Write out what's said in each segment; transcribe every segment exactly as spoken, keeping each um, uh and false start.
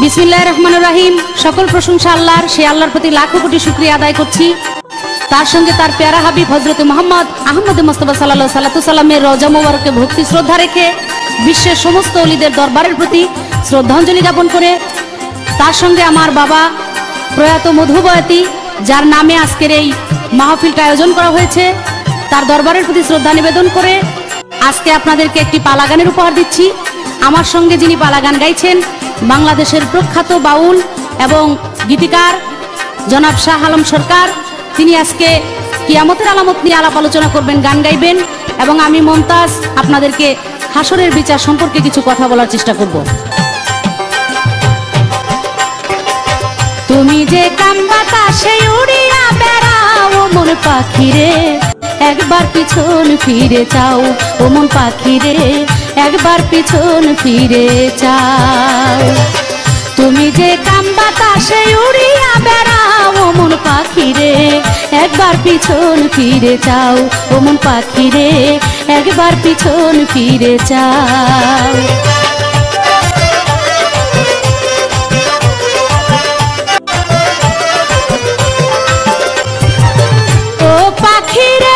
বিসমিল্লাহির রহমানির রহিম। সকল প্রশংসা আল্লাহর, সেই আল্লাহর প্রতি লাখো কোটি শুকরিয়া আদায় করছি। তার সঙ্গে তার প্যারা হাবিব হযরত মুহাম্মদ আহমদ মুস্তাফা সাল্লাল্লাহু আলাইহি ওয়াসাল্লামের রওজা মোবারকে ভক্তি শ্রদ্ধা রেখে বিশ্বের সমস্ত ওলিদের দরবারের প্রতি শ্রদ্ধাঞ্জলি জ্ঞাপন করে, তার সঙ্গে আমার বাবা প্রয়াত মধুবয়াতি, যার নামে আজকের এই মাহফিলটা আয়োজন করা হয়েছে, তার দরবারের প্রতি শ্রদ্ধা নিবেদন করে আজকে আপনাদেরকে একটি পালা গানের উপহার দিচ্ছি। আমার সঙ্গে যিনি পালা গান গাইছেন, বাংলাদেশের প্রখ্যাত বাউল এবং গীতিকার জনাব শাহ আলম সরকার, তিনি আজকে কিয়ামতের আলামত নিয়ে আলাপ আলোচনা করবেন, গান গাইবেন, এবং আমি মমতাজ আপনাদেরকে হাসরের বিচার সম্পর্কে কিছু কথা বলার চেষ্টা করব। তুমি যে কান বাতাসে উড়িয়া বেড়াও মন পাখিরে, একবার পিছন ফিরে চাও ও মন পাখিরে, একবার পিছন ফিরে চাও। তুমি যে কান বাতাসে উড়িয়া বেড়াও ও মন পাখিরে, একবার পিছন ফিরে চাও ও মন পাখিরে, একবার পিছন ফিরে চাও। ও পাখিরে,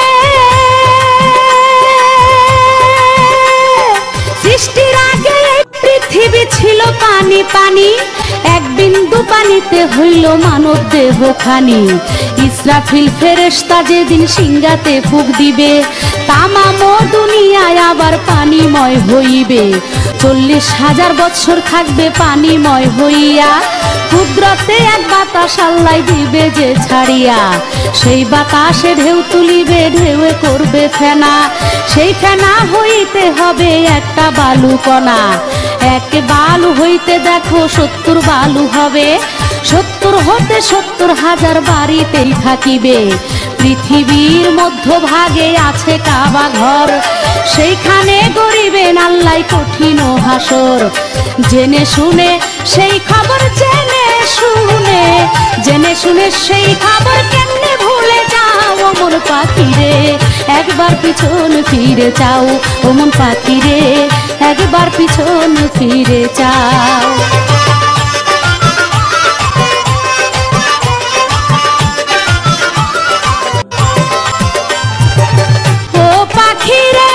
সৃষ্টির আগে পৃথিবী ছিল পানি পানি, এক বিন্দু পানিতে হইল মানব দেহ খানি। ইসরাফিল ফেরেশতা যেদিন সিংহাতে ফুঁক দিবে, তামাম দুনিয়ায় আবার পানিময় হইবে। চল্লিশ হাজার বছর থাকবে পানিময় হইয়া, কুদরতে এক বাতাস আল্লাহ দিবে যে ছাড়িয়া। সেই বাতাসে ঢেউ তুলিবে, ঢেউয়ে করবে ফেনা, সেই ফেনা হইতে হবে একটা বালু কণা। এক বালু হইতে দেখো সত্তর বালু হবে, সত্তর হতে সত্তর হাজার বাড়িতেই থাকিবে। পৃথিবীর মধ্যভাগে আছে কাবা ঘর, সেইখানে গড়িবেন আল্লাহ কঠিন হাসর। জেনে শুনে সেই খবর, জেনে শুনে জেনে শুনে সেই খবর কেমনে ভুলে যাও ও মন পাখিরে, একবার পিছন ফিরে চাও ও মন পাখিরে, একবার পিছন ফিরে চাও। ও পাখিরে,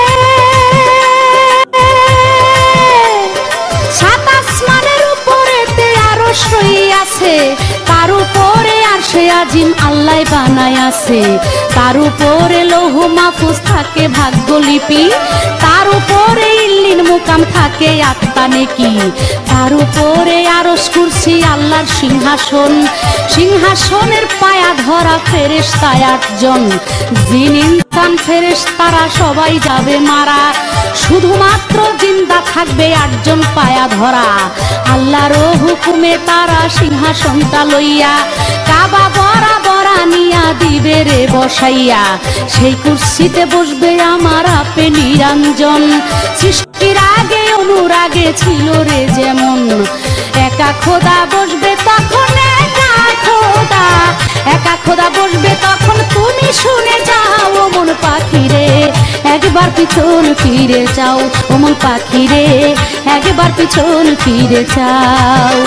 সাত আসমানের উপরেতে আরশ রহিয়াছে, তার উপরে আরশে আজিম আল্লাহ বানায় আছে। তার উপরে লৌহ মাহফুজ থাকে ভাগ্যলিপি, তার উপরে ইল্লিন মুকাম থাকে আত্মা নেকি। তার উপরে আরশ কুরসি আল্লাহর সিংহাসন, সিংহাসনের পায়া ধরা ফেরেশতা আটজন। জিন ইনসান ফেরেশতারা সবাই যাবে মারা, শুধুমাত্র জিন্দা থাকবে আটজন পায়া ধরা। আল্লাহর হুকুমে তারা সিংহাসনটা লইয়া কাবা বরা বরা নিয়া দিবে রে বসাইয়া। সেই কুরসিতে বসবে আমার আপে নিরঞ্জন, সৃষ্টির আগে অনুরাগে ছিল রে যেমন। একা খোদা বসবে তখন, একা খোদা একা খোদা বসবে তখন, তুমি শুনে যাও ও মন পাখিরে, একবার পিছন ফিরে যাও ও মন পাখিরে, একবার পিছন ফিরে যাও।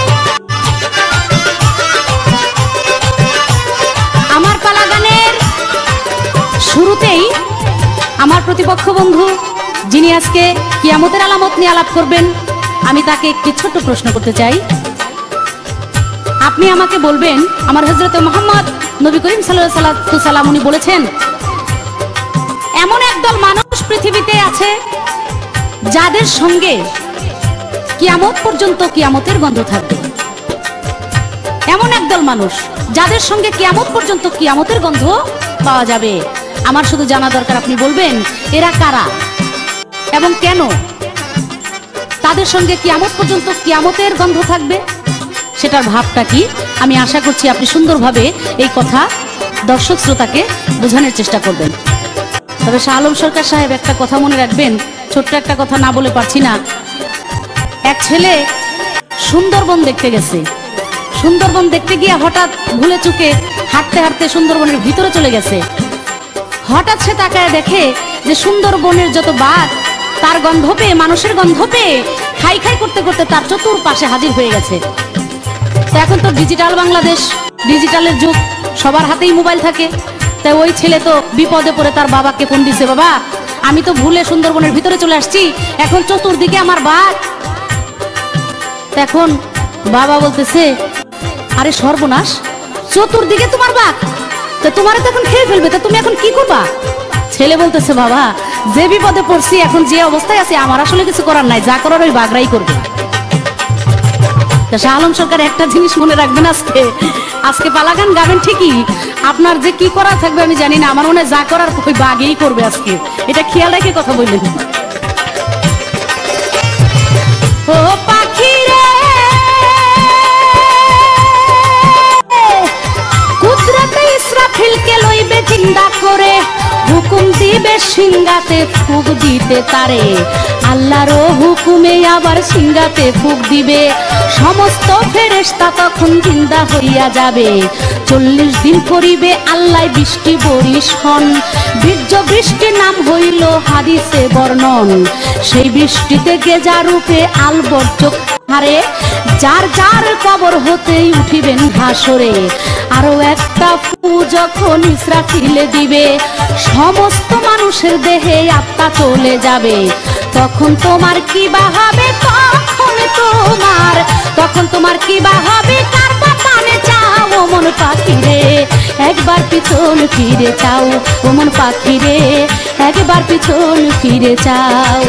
আমার পালা গানের শুরুতেই আমার প্রতিপক্ষ বন্ধু, যিনি আজকে কিয়ামতের আলামত নিয়ে আলাপ করবেন, আমি তাকে একটি ছোট্ট প্রশ্ন করতে চাই। আপনি আমাকে বলবেন, আমার হযরত মুহাম্মদ নবী করিম সাল্লাল্লাহু আলাইহি ওয়াসাল্লাম উনি বলেছেন, এমন একদল মানুষ পৃথিবীতে আছে যাদের সঙ্গে কিয়ামত পর্যন্ত কিয়ামতের গন্ধ থাকবে। এমন একদল মানুষ যাদের সঙ্গে কিয়ামত পর্যন্ত কিয়ামতের গন্ধ পাওয়া যাবে। আমার শুধু জানা দরকার, আপনি বলবেন এরা কারা এবং কেন তাদের সঙ্গে কিয়ামত পর্যন্ত কিয়ামতের গন্ধ থাকবে, সেটার ভাবটা কি। আমি আশা করছি আপনি সুন্দরভাবে এই কথা দর্শক শ্রোতাকে বোঝানোর চেষ্টা করবেন। তবে শাহ আলম সরকার সাহেব একটা কথা মনে রাখবেন, ছোট্ট একটা কথা না বলে পারছি না। এক ছেলে সুন্দরবন দেখতে গেছে, সুন্দরবন দেখতে গিয়ে হঠাৎ ভুলে চুকে হাঁটতে হাঁটতে সুন্দরবনের ভিতরে চলে গেছে। হঠাৎ সে তাকায় দেখে যে সুন্দরবনের যত বাঘ তার গন্ধ পেয়ে, মানুষের গন্ধ পেয়ে খাই খাই করতে করতে তার চতুর্পাশে হাজির হয়ে গেছে। এখন তো ডিজিটাল বাংলাদেশ, ডিজিটালের যুগ, সবার হাতেই মোবাইল থাকে। তাই ওই ছেলে তো বিপদে পড়ে তার বাবাকে ফোন দিছে, বাবা আমি তো ভুলে সুন্দরবনের ভিতরে চলে আসছি, এখন চতুর্দিকে আমার বাঘ। এখন বাবা বলতেছে, আরে সর্বনাশ, চতুর্দিকে তোমার বাঘ, তা তোমার তো এখন খেয়ে ফেলবে, তা তুমি এখন কি করবা? ছেলে বলতেছে, বাবা যে বিপদে পড়ছি, এখন যে অবস্থায় আছে আমার আসলে কিছু করার নাই, যা করার ওই বাঘরাই করবে। শাহ আলম সরকার একটা জিনিস মনে রাখবেন, আজকে আজকে পালা গান গাবেন ঠিকই, আপনার যে কি করা থাকবে আমি জানি না, আমার মনে হয় যা করার ওই বাঘেই করবে আজকে, এটা খেয়াল রেখে কথা বললেন। ও পাখি রে কুদরতে ইসরাফিলকে লইবে জিন্দা করে, হুকুম দিবে সিংহাতে ফুক দিতে তারে, আল্লাহর হুকুমে আবার সিংহাতে ফুক দিবে, সমস্ত ফেরেশতা তখন জিন্দা হইয়া যাবে, চল্লিশ দিন করিবে আল্লাহ বৃষ্টি বরিশন, বীর্য বৃষ্টির নাম হইল হাদিসে বর্ণন, সেই বৃষ্টিতে গেজা রূপে আলবর্জ্য হারে, যার যার কবর হতেই উঠিবেন হাসরে, আরো একটা ফু যখন ইসরাফিলে দিবে, সমস্ত মানুষের দেহে আত্মা চলে যাবে, তখন তোমার কি বা হবে, তখন তোমার তখন তোমার কি বা হবে, কার পানে চাও ও মন পাখি রে, একবার পিছন ফিরে চাও ও মন পাখি রে, একবার পিছন ফিরে চাও।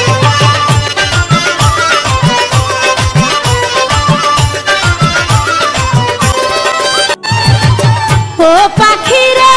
ও পাখি রে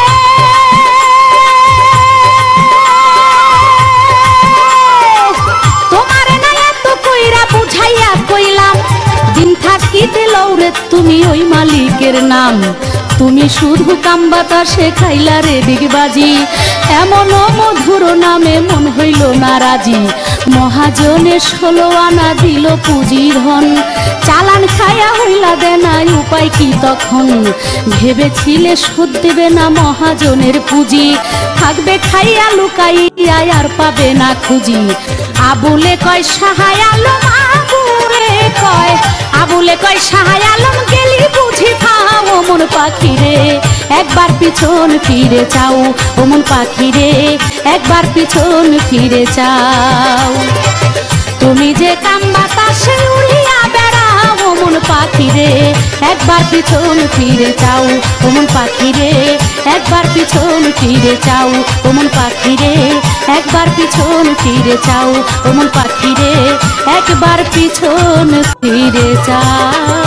তোমার না এত কইরা বুঝাইয়া কইলাম, দিন থাকিতে লৌরে তুমি ওই মালিকের নাম, তুমি শুধু কাম বাতাসে খাইলা রে ডিগবাজি, এমন মধুর নামে মন হইল না রাজি, মহাজনে ষোলো আনা দিল পুঁজি ধন, চালান খায়া হইলা দেনাই উপায় কি তখন, ভেবেছিলে সুদ দেবে না মহাজনের পুঁজি, থাকবে খাইয়া লুকাইয়া আর পাবে না খুঁজি, আবুলে কয় সাহায় আলম, আবুলে কয় আবুলে কয় সাহায় আলম, গেলি বুঝি খাও ও মন পাখি রে, একবার পিছন ফিরে চাও ও মন পাখি রে, একবার পিছন ফিরে চাও, তুমি যে কাম বাতাসে উড়িয়া বেড়াও ও মন পাখি রে, একবার পিছন ফিরে চাও ও মন পাখি রে, একবার পিছন ফিরে চাও ও মন পাখি রে, একবার পিছন ফিরে চাও ও মন পাখি রে, একবার পিছন ফিরে চাও।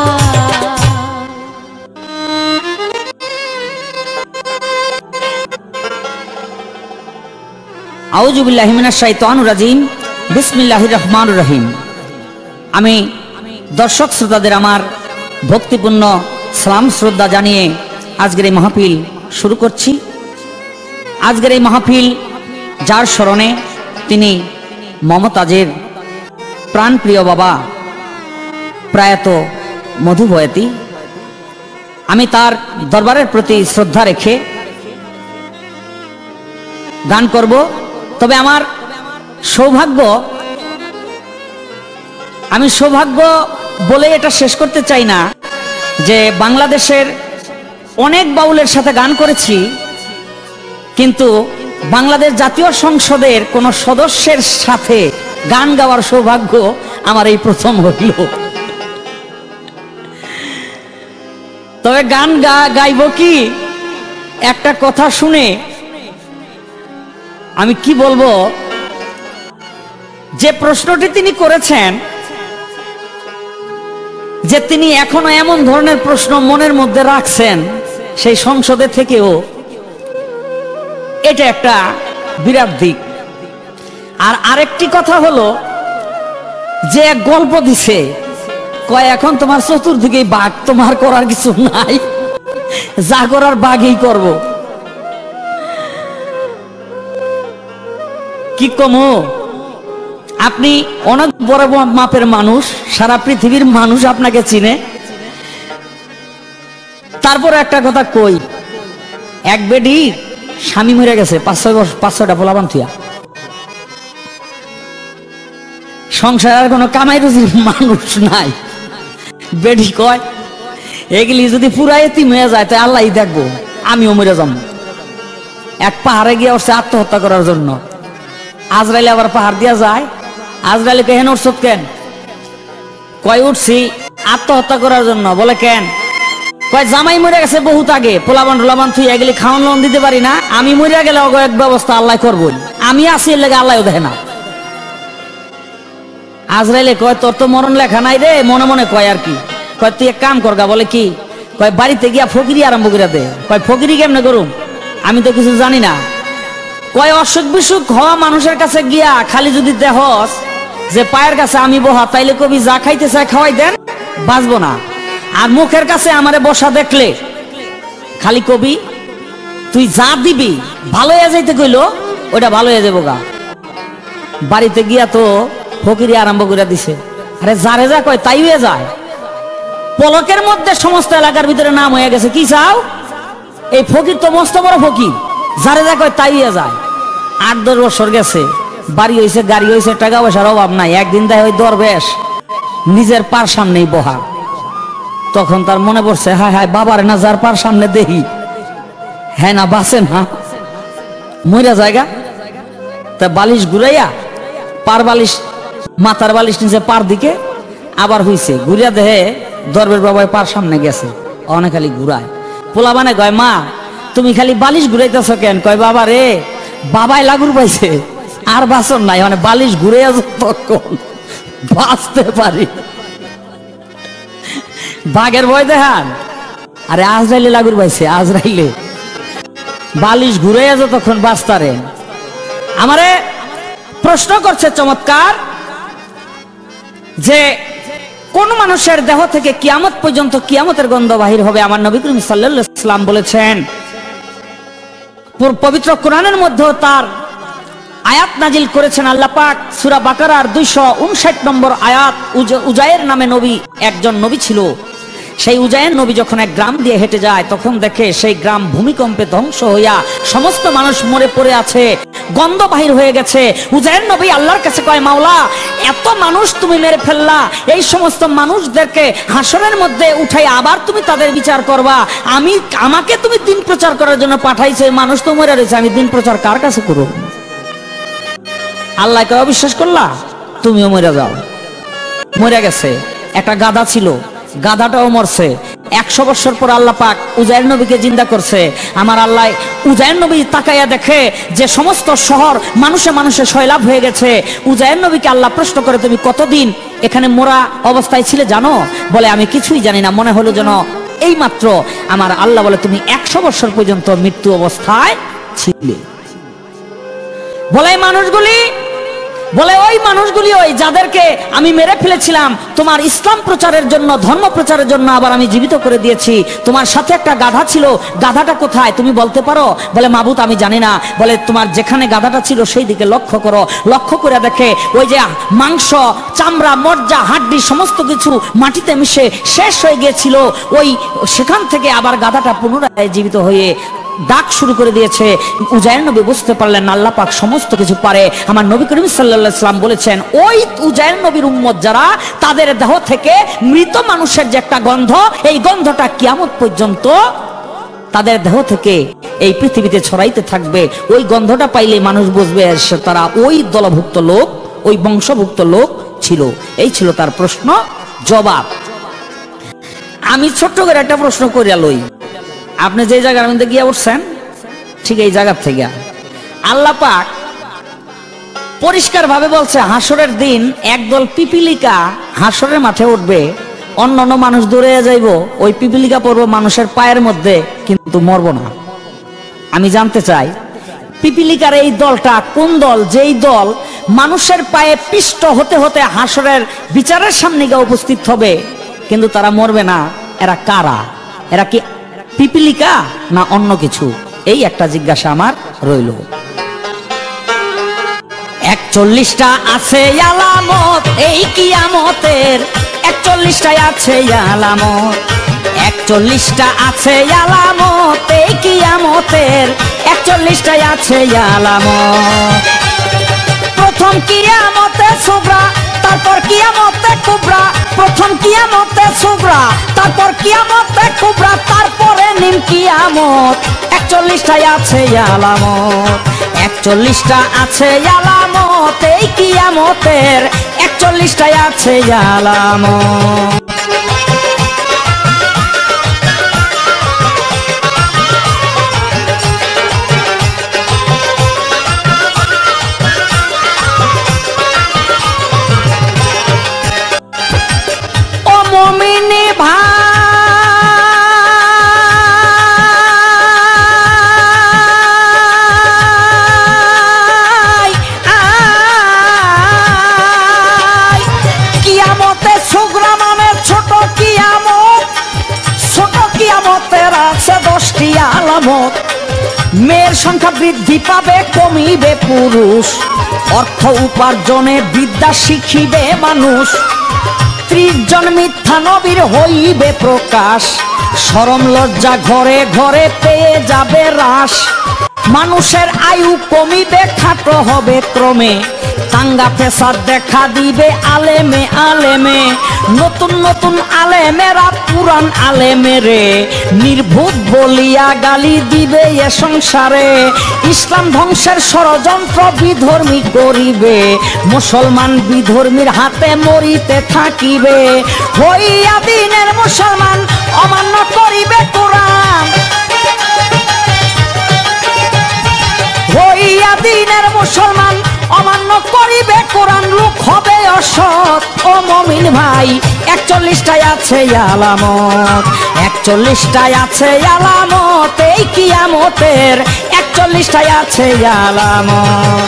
আউযু বিল্লাহি মিনাশ শাইতানির রাজিম, বিসমিল্লাহির রহমানির রহিম। আমি দর্শক শ্রোতাদের আমার ভক্তিপূর্ণ সালাম শ্রদ্ধা জানিয়ে আজকের এই মাহফিল শুরু করছি। আজকের এই মাহফিল যার স্মরণে, তিনি মমতাজের প্রাণপ্রিয় বাবা প্রয়াত মধু বয়াতি, আমি তার দরবারের প্রতি শ্রদ্ধা রেখে গান করব। তবে আমার সৌভাগ্য, আমি সৌভাগ্য বলে এটা শেষ করতে চাই না যে বাংলাদেশের অনেক বাউলের সাথে গান করেছি, কিন্তু বাংলাদেশ জাতীয় সংসদের কোন সদস্যের সাথে গান গাওয়ার সৌভাগ্য আমার এই প্রথম হইল। তবে গান গা গাইব কি, একটা কথা শুনে আমি কি বলবো, যে প্রশ্নটি তিনি করেছেন, যে তিনি এখনো এমন ধরনের প্রশ্ন মনের মধ্যে রাখছেন সেই সংসদে থেকেও, এটা একটা বিরাট দিক। আর আরেকটি কথা হলো যে এক গল্প দিছে, কয় এখন তোমার চতুর্দিকে বাঘ, তোমার করার কিছু নাই, যা করার বাঘই করব। কি কমো, আপনি অনেক বড় মাপের মানুষ, সারা পৃথিবীর মানুষ আপনাকে চিনে। তারপর একটা কথা কই, এক বেডি স্বামী মরে গেছে, পাঁচ ছয় বছর পাঁচ ছয়টা পোলাপান থিয়া, সংসার আর কোনো কামাই রুজির মানুষ নাই। বেডি কয় এগুলি যদি পুরা এতিম হয়ে যায় তাই আল্লাহই দেখবো, আমিও মরে যাবো। এক পাহাড়ে গিয়ে উঠছে আত্মহত্যা করার জন্য। আজরাইলে আবার পাহাড় দিয়া যায়। আজরাইলে কেন উঠছ কেন? কয় উঠছি আত্মহত্যা করার জন্য। বলে কেন? কয় জামাই মরে গেছে বহুত আগে, পোলাবান টোলাবান তুই এগুলি খাওয়ান লোন দিতে পারি না, আমি মরে গেলে এক ব্যবস্থা আল্লাহ করবই, আমি আসি এর লেগে আল্লাহও দেখে না। আজরাইলে কয় তোর তো মরণ লেখা নাই রে, মনে মনে কয় আর কি। কয় তুই এক কাম করগা। বলে কি? কয় বাড়িতে গিয়া ফকিরি আরম্ভ করে দে। কয় ফকিরি কেমনে করুম, আমি তো কিছু জানি না। কয় অসুখ বিসুখ হওয়া মানুষের কাছে গিয়া খালি যদি দেহস যে পায়ের কাছে আমি বহা, তাইলে কবি যা খাইতে চায় খাওয়াই দেন, বাঁচবো না। আর মুখের কাছে আমারে বসা দেখলে খালি কবি তুই যা দিবি ভালো হয়ে যাইতে কইল ওটা ভালো হয়ে যাবো গা। বাড়িতে গিয়া তো ফকিরি আরম্ভ করে দিছে। আরে যারে যা কয় তাই হয়ে যায়। পলকের মধ্যে সমস্ত এলাকার ভিতরে নাম হয়ে গেছে। কি চাও? এই ফকির তো মস্ত বড় ফকির, যারে যা কয় তাই হয়ে যায়। আট দশ বছর গেছে, বাড়ি হয়েছে, গাড়ি হয়েছে, টাকা পয়সার অভাব নাই। একদিন দেয় ওই দরবেশ নিজের পার সামনেই বহা। তখন তার মনে পড়ছে, হায় হায় বাবার না যার পার সামনে দেখি, হ্যাঁ না বাসে না মইরা জায়গা। তা বালিশ ঘুরাইয়া পার বালিশ মাথার বালিশ নিচে পার দিকে আবার হইছে, ঘুরিয়া দেহে দরবেশ বাবাই পার সামনে গেছে। অনেক খালি ঘুরায়। পোলা বানে কয় মা তুমি খালি বালিশ ঘুরাইতেছ কেন? কয় বাবা রে বাবাই লাগুর পাইছে আর বাসন নাই, মানে বালিশ ঘুরে তখন বাঁচতে পারি। বাঘের ভয় দেখান। আরে আজরাইলে লাগুর পাইছে, আজরাইলে বালিশ ঘুরে তখন বাঁচতারে। আমারে প্রশ্ন করছে চমৎকার যে কোন মানুষের দেহ থেকে কিয়ামত পর্যন্ত কিয়ামতের গন্ধ বাহির হবে। আমার নবী করিম সাল্লাল্লাহু আলাইহি ওয়াসাল্লাম বলেছেন, পবিত্র কোরআনের মধ্যে তার আয়াত নাজিল করেছেন আল্লাহ পাক সূরা বাকারার দুইশো উনষাট নম্বর আয়াত। উজায়ের নামে নবী একজন নবী ছিল। সেই উজায়ের নবী যখন এক গ্রাম দিয়ে হেঁটে যায় তখন দেখে সেই গ্রাম ভূমিকম্পে ধ্বংস হইয়া সমস্ত মানুষ মরে পড়ে আছে, গন্ধ বাহির হয়ে গেছে। উজায়ের নবী আল্লাহর কাছে কয়, মাওলা এত মানুষ তুমি মেরে ফেললা, এই সমস্ত মানুষদেরকে হাসরের মধ্যে উঠাই আবার তুমি তাদের বিচার করবা, আমি আমাকে তুমি দিন প্রচার করার জন্য পাঠাইছে, মানুষ তো মরে রয়েছে, আমি দিন প্রচার কার কাছে করব? আল্লাহকে অবিশ্বাস করলা, তুমিও মরে যাও। মরে গেছে। একটা গাধা ছিল, গাধাটাও মরছে। একশো বছর পর আল্লাহ পাক উজায়ের নবীকে জিন্দা করছে। আমার আল্লাহ উজায়ের নবী তাকাইয়া দেখে যে সমস্ত শহর মানুষে মানুষে সয়লাভ হয়ে গেছে। উজায়ের নবীকে আল্লাহ প্রশ্ন করে, তুমি কতদিন এখানে মোরা অবস্থায় ছিলে জানো? বলে আমি কিছুই জানি না, মনে হলো যেন এই মাত্র। আমার আল্লাহ বলে, তুমি একশো বছর পর্যন্ত মৃত্যু অবস্থায় ছিলে। বলে এই মানুষগুলি বলে ওই মানুষগুলি ওই যাদেরকে আমি মেরে ফেলেছিলাম তোমার ইসলাম প্রচারের জন্য, ধর্ম প্রচারের জন্য আবার আমি জীবিত করে দিয়েছি। তোমার সাথে একটা গাধা ছিল, গাধাটা কোথায় তুমি বলতে পারো? বলে মাবুত আমি জানি না। বলে তোমার যেখানে গাধাটা ছিল সেই দিকে লক্ষ্য করো। লক্ষ্য করে দেখে ওই যে মাংস, চামড়া, মজ্জা, হাড্ডি সমস্ত কিছু মাটিতে মিশে শেষ হয়ে গিয়েছিল। ওই সেখান থেকে আবার গাধাটা পুনরায় জীবিত হয়ে ডাক শুরু করে দিয়েছে। উজায়ের নবী বুঝতে পারলেন আল্লাহ পাক সমস্ত কিছু পারে। আমার নবী করিম সাল্লাল্লাহু আলাইহি ওয়াসাল্লাম বলেছেন, ওই উজায়ের নবীর উম্মত যারা, তাদের দেহ থেকে মৃত মানুষের যে একটা গন্ধ, এই গন্ধটা কিয়ামত পর্যন্ত তাদের দেহ থেকে এই পৃথিবীতে ছড়াইতে থাকবে। ওই গন্ধটা পাইলে মানুষ বুঝবে তারা ওই দলভুক্ত লোক, ওই বংশভুক্ত লোক ছিল। এই ছিল তার প্রশ্ন জবাব। আমি ছোট্ট করে একটা প্রশ্ন করিয়া লই। আপনি যে জায়গার মধ্যে গিয়ে উঠছেন ঠিক এই জায়গার থেকে আল্লাহ পাক পরিষ্কার ভাবে বলছে, হাসরের দিন একদল পিপিলিকা হাসরের মাঠে উঠবে, অন্য অন্য মানুষ দৌড়ে যাইব, ওই পিপিলিকা পড়বো মানুষের পায়ের মধ্যে, কিন্তু মরবো না। আমি জানতে চাই পিপিলিকার এই দলটা কোন দল, যেই দল মানুষের পায়ে পিষ্ট হতে হতে হাসরের বিচারের সামনে গিয়ে উপস্থিত হবে কিন্তু তারা মরবে না? এরা কারা? এরা কি পিপিলিকা না অন্য কিছু? এই একটা জিজ্ঞাসা আমার রইল। একচল্লিশটা আছে আলামত এই কিয়ামতের, একচল্লিশটাই আছে আলামত, একচল্লিশটা আছে আলামত এই কিয়ামতের, একচল্লিশটাই আছে আলামত। প্রথম কিয়ামতে সুবরা তারপর কিয়ামতে কুবরা, প্রথম কিয়ামতে সুগরা, তারপর কিয়ামতে কুবরা, তারপরে নিম কিয়ামত। একচল্লিশটাই আছে আলামত, একচল্লিশটা আছে আলামত, এই কিয়ামতের একচল্লিশটাই আছে আলামত। ও মুমিনি ভাই, কিয়ামতে সুগরা মানে ছোট কিয়ামত, ছোট কিয়ামতের আছে দশটি আলামত। মেয়ের সংখ্যা বৃদ্ধি পাবে, কমিবে পুরুষ, অর্থ উপার্জনে বিদ্যা শিখিবে মানুষ। ত্রিশ জন মিথ্যা নবীর হইবে প্রকাশ, শরম লজ্জা ঘরে ঘরে পেয়ে যাবে হ্রাস। মানুষের আয়ু কমিবে, খাটো হবে ক্রমে, দাঙ্গা ফেসাদ দেখা দিবে আলেমে আলেমে। নতুন নতুন আলেমেরা পুরান আলেমেরে নির্ভুত বলিয়া গালি দিবে এ সংসারে। ইসলাম ধ্বংসের ষড়যন্ত্র বিধর্মী করিবে, মুসলমান বিধর্মীর হাতে মরিতে থাকিবে। হইয়া দিনের মুসলমান অমান্য করিবে কোরআন, হইয়া দিনের মুসলমান অমান্য করিবে কোরআন, লোক হবে অসৎ। ও মুমিন ভাই, একচল্লিশটাই আছে আলামত, একচল্লিশটাই আছে আলামত, এই কিয়ামতের একচল্লিশটাই আছে আলামত।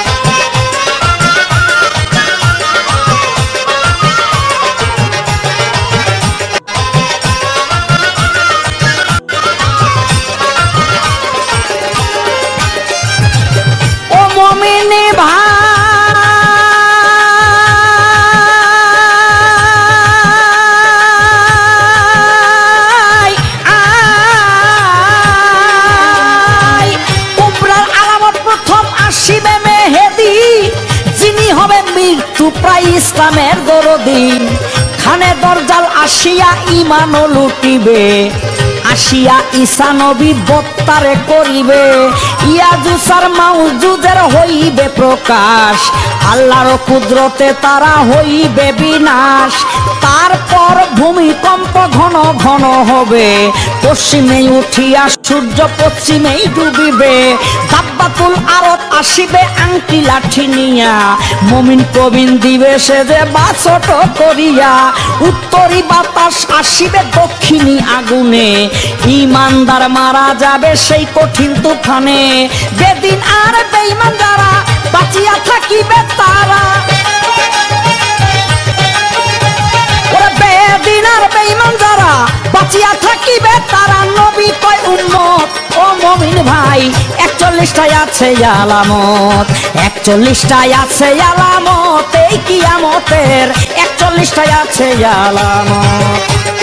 ও মুমিনি ভাই, আসিবে মেহেদি, যিনি হবে মৃত্যু প্রায় ইসলামের দরদি। খানে দরজাল আসিয়া ইমানও লুটিবে, আসিয়া ঈসা নবী বত্তারে করিবে। ইয়াজুসার মাউজুদের হইবে প্রকাশ, আল্লাহর কুদরতে তারা হইবে বিনাশ। তারপর ভূমিকম্প ঘন ঘন হবে, পশ্চিমে উঠিয়া সূর্য পশ্চিমেই ডুবিবে। দাব্বাতুল আরত আসিবে আংটি লাঠি নিয়া, মুমিন প্রবীণ দিবে সে যে বাছট করিয়া। উত্তরি বাতাস আসিবে দক্ষিণী আগুনে, ইমানদার মারা যাবে সেই কঠিন তুফানে। বেদিন আর বেঈমান যারা বাঁচিয়া থাকিবে তারা, ওরে বেদিন আর বেঈমান যারা বাঁচিয়া থাকিবে তারা। নবী কয় উম্মত, ও মুমিন ভাই, একচল্লিশটাই আছে আলামত, একচল্লিশটাই আছে আলামত, এই কিয়ামতের একচল্লিশটাই আছে আলামত।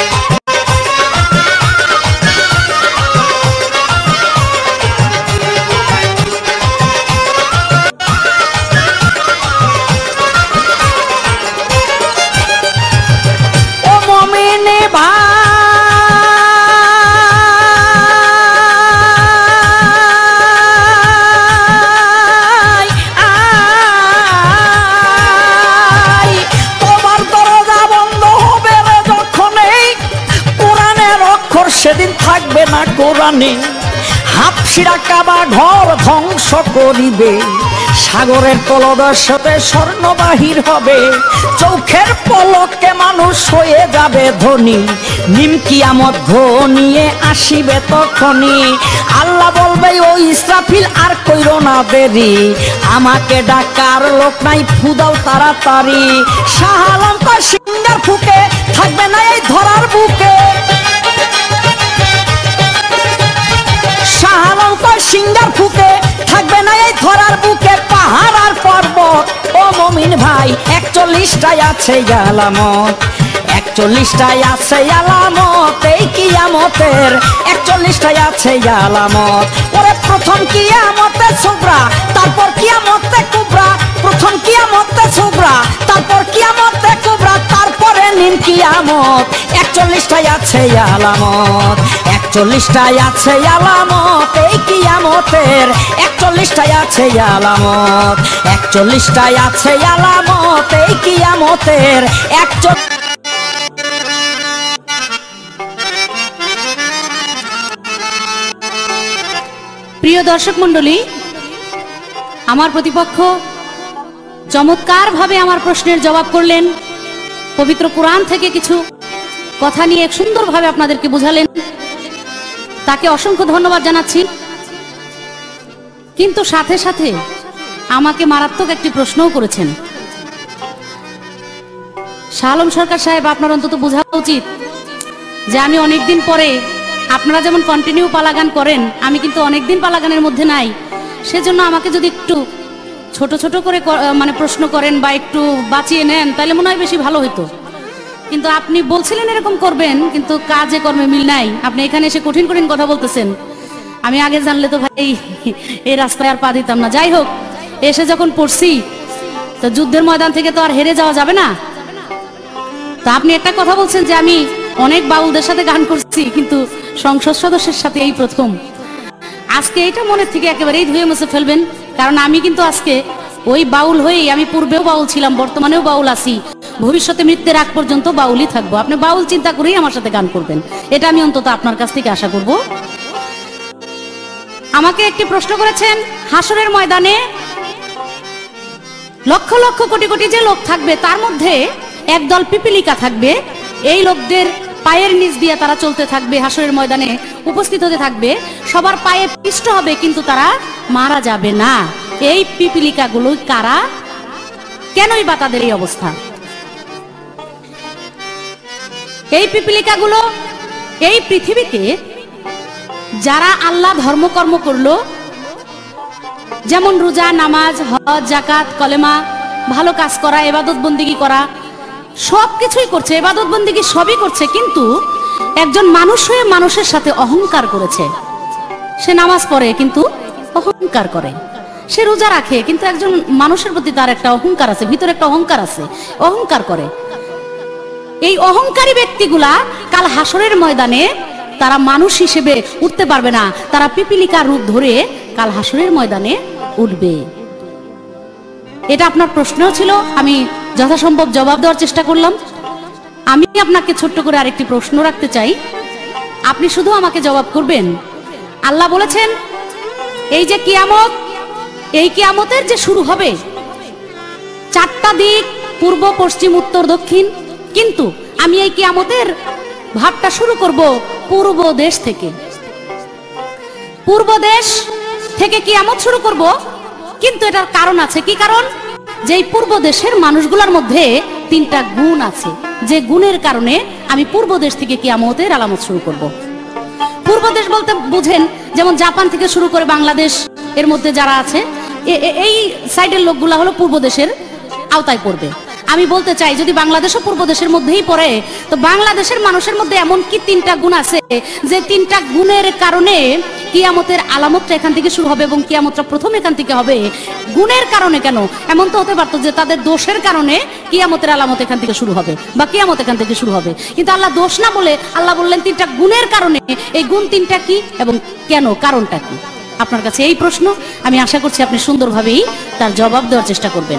ও মুমিনি ভাই, সেদিন থাকবে না কোরআনে। হাফসিরা কাবা ঘর ধ্বংস করিবে, সাগরের তলদেশ হতে স্বর্ণ বাহির হবে। চোখের পলকে মানুষ হয়ে যাবে ধনী, নিম কিয়ামত ঘনিয়ে আসিবে তখনই। আল্লাহ বলবে ও ইসরাফিল আর কইরো না দেরি, আমাকে ডাকার লোক নাই ফুদাও তাড়াতাড়ি। শাহ আলম তার সিঙ্গার ফুকে থাকবে না এই ধরার বুকে, শাহ আলম তার সিঙ্গার ফুকে থাকবে না এই ধরার বুকে। পাহাড় আর পর্বত, ও মুমিন ভাই, একচল্লিশটাই আছে আলামত, একচল্লিশটাই আছে আলামত, এই কিয়ামতের একচল্লিশটাই আছে আলামত। ওরে প্রথম কিয়ামতে সুগরা, তারপর কিয়ামতে কুবরা, প্রথম কিয়ামতে সুগরা, তারপর কিয়ামতে কুবরা, তারপরে নিন কিয়ামত। একচল্লিশটাই আছে আলামত, একচল্লিশটাই আছে আলামত এই কিয়ামতের, একচল্লিশটাই আছে আলামত, একচল্লিশটাই আছে আলামত এই কিয়ামতের। একচল্লিশ প্রিয় দর্শক মণ্ডলী, আমার প্রতিপক্ষ চমৎকার ভাবে আমার প্রশ্নের জবাব করলেন, পবিত্র কোরআন থেকে কিছু কথা নিয়ে সুন্দরভাবে আপনাদেরকে বুঝালেন, তাকে অসংখ্য ধন্যবাদ জানাচ্ছি। কিন্তু সাথে সাথে আমাকে মারাত্মক একটি প্রশ্নও করেছেন। শাহ আলম সরকার সাহেব, আপনার অন্তত বোঝা উচিত যে আমি অনেকদিন পরে, আপনারা যেমন কন্টিনিউ পালাগান করেন, আমি কিন্তু অনেকদিন পালাগানের মধ্যে নাই, সেজন্য আমাকে যদি একটু ছোট ছোট করে মানে প্রশ্ন করেন বা একটু বাঁচিয়ে নেন তাহলে মনে হয় বেশি ভালো হতো। কিন্তু আপনি বলছিলেন এরকম করবেন, কিন্তু কাজে কর্মে মিল নাই। আপনি এখানে এসে কঠিন কঠিন কথা বলতেছেন, আমি আগে জানলে তো ভাই এই রাস্তায় আর পা দিতাম না। যাই হোক, এসে যখন পড়ছি তো যুদ্ধের ময়দান থেকে তো আর হেরে যাওয়া যাবে না। তা আপনি একটা কথা বলছেন যে আমি অনেক বাউলদের সাথে গান করছি, কিন্তু সংসদ সদস্যের সাথে এই প্রথম। আজকে এইটা মনের থেকে একেবারেই ধুয়ে মুছে ফেলবেন, কারণ আমি কিন্তু আজকে ওই বাউল হয়েই, আমি পূর্বেও বাউল ছিলাম, বর্তমানেও বাউল আছি, ভবিষ্যতে মৃত্যুর আগ পর্যন্ত বাউলই থাকবো। আপনি বাউল চিন্তা করেই আমার সাথে গান করবেন, এটা আমি অন্তত আপনার কাছ থেকে আশা করব। আমাকে একটি প্রশ্ন করেছেন, হাসরের ময়দানে লক্ষ লক্ষ কোটি কোটি যে লোক থাকবে তার মধ্যে একদল পিপিলিকা থাকবে, এই লোকদের পায়ের নিচ দিয়ে তারা চলতে থাকবে, হাসরের ময়দানে উপস্থিত হতে থাকবে, সবার পায়ে পিষ্ট হবে কিন্তু তারা মারা যাবে না। এই পিপিলিকা গুলো কারা, কেনই বা তাদের এই অবস্থা? এই পিপিলিকা গুলো এই পৃথিবীতে যারা আল্লাহ ধর্মকর্ম করলো, যেমন রোজা, নামাজ, হজ, জাকাত, কলেমা, ভালো কাজ করা, ইবাদত বন্দেগী করা, সবকিছুই করছে, ইবাদত বন্দেগী সবই করছে, কিন্তু একজন মানুষ হয়ে মানুষের সাথে অহংকার করেছে। সে নামাজ পড়ে কিন্তু অহংকার করে, সে রোজা রাখে কিন্তু একজন মানুষের প্রতি তার একটা অহংকার আছে, ভিতরে একটা অহংকার আছে, অহংকার করে। এই অহংকারী ব্যক্তিগুলা কাল হাসরের ময়দানে তারা মানুষ হিসেবে উঠতে পারবে না, তারা পিপিলিকার রূপ ধরে কাল হাসরের ময়দানে উঠবে। এটা আপনার প্রশ্নও ছিল, আমি যথাসম্ভব জবাব দেওয়ার চেষ্টা করলাম। আমি আপনাকে ছোট্ট করে আরেকটি প্রশ্ন রাখতে চাই, আপনি শুধু আমাকে জবাব করবেন। আল্লাহ বলেছেন এই যে কিয়ামত, এই কিয়ামতের যে শুরু হবে চারটা দিক, পূর্ব, পশ্চিম, উত্তর, দক্ষিণ, কিন্তু আমি এই কিয়ামতের ভাবটা শুরু করব পূর্ব দেশ থেকে। পূর্ব দেশ থেকে কিয়ামত শুরু করব, কিন্তু এটার কারণ আছে। কি কারণ? যে এই পূর্ব দেশের মানুষগুলোর মধ্যে তিনটা গুণ আছে, যে গুণের কারণে আমি পূর্ব দেশ থেকে কিয়ামতের আলামত শুরু করব। পূর্ব দেশ বলতে বুঝেন যেমন জাপান থেকে শুরু করে বাংলাদেশ, এর মধ্যে যারা আছে এই সাইডের লোকগুলা হলো পূর্ব দেশের আওতায় পড়বে। আমি বলতে চাই যদি বাংলাদেশও পূর্ব দেশের মধ্যেই পড়ে, তো বাংলাদেশের মানুষের মধ্যে এমন কি তিনটা গুণ আছে যে তিনটা গুণের কারণে কিয়ামতের আলামতটা এখান থেকে শুরু হবে এবং কিয়ামতটা প্রথম এখান থেকে হবে। গুণের কারণে কেন? এমন তো হতে পারতো যে তাদের দোষের কারণে কিয়ামতের আলামত এখান থেকে শুরু হবে বা কিয়ামত এখান থেকে শুরু হবে, কিন্তু আল্লাহ দোষ না বলে আল্লাহ বললেন তিনটা গুণের কারণে। এই গুণ তিনটা কি এবং কেন, কারণটা কি? আপনার কাছে এই প্রশ্ন, আমি আশা করছি আপনি সুন্দরভাবেই তার জবাব দেওয়ার চেষ্টা করবেন।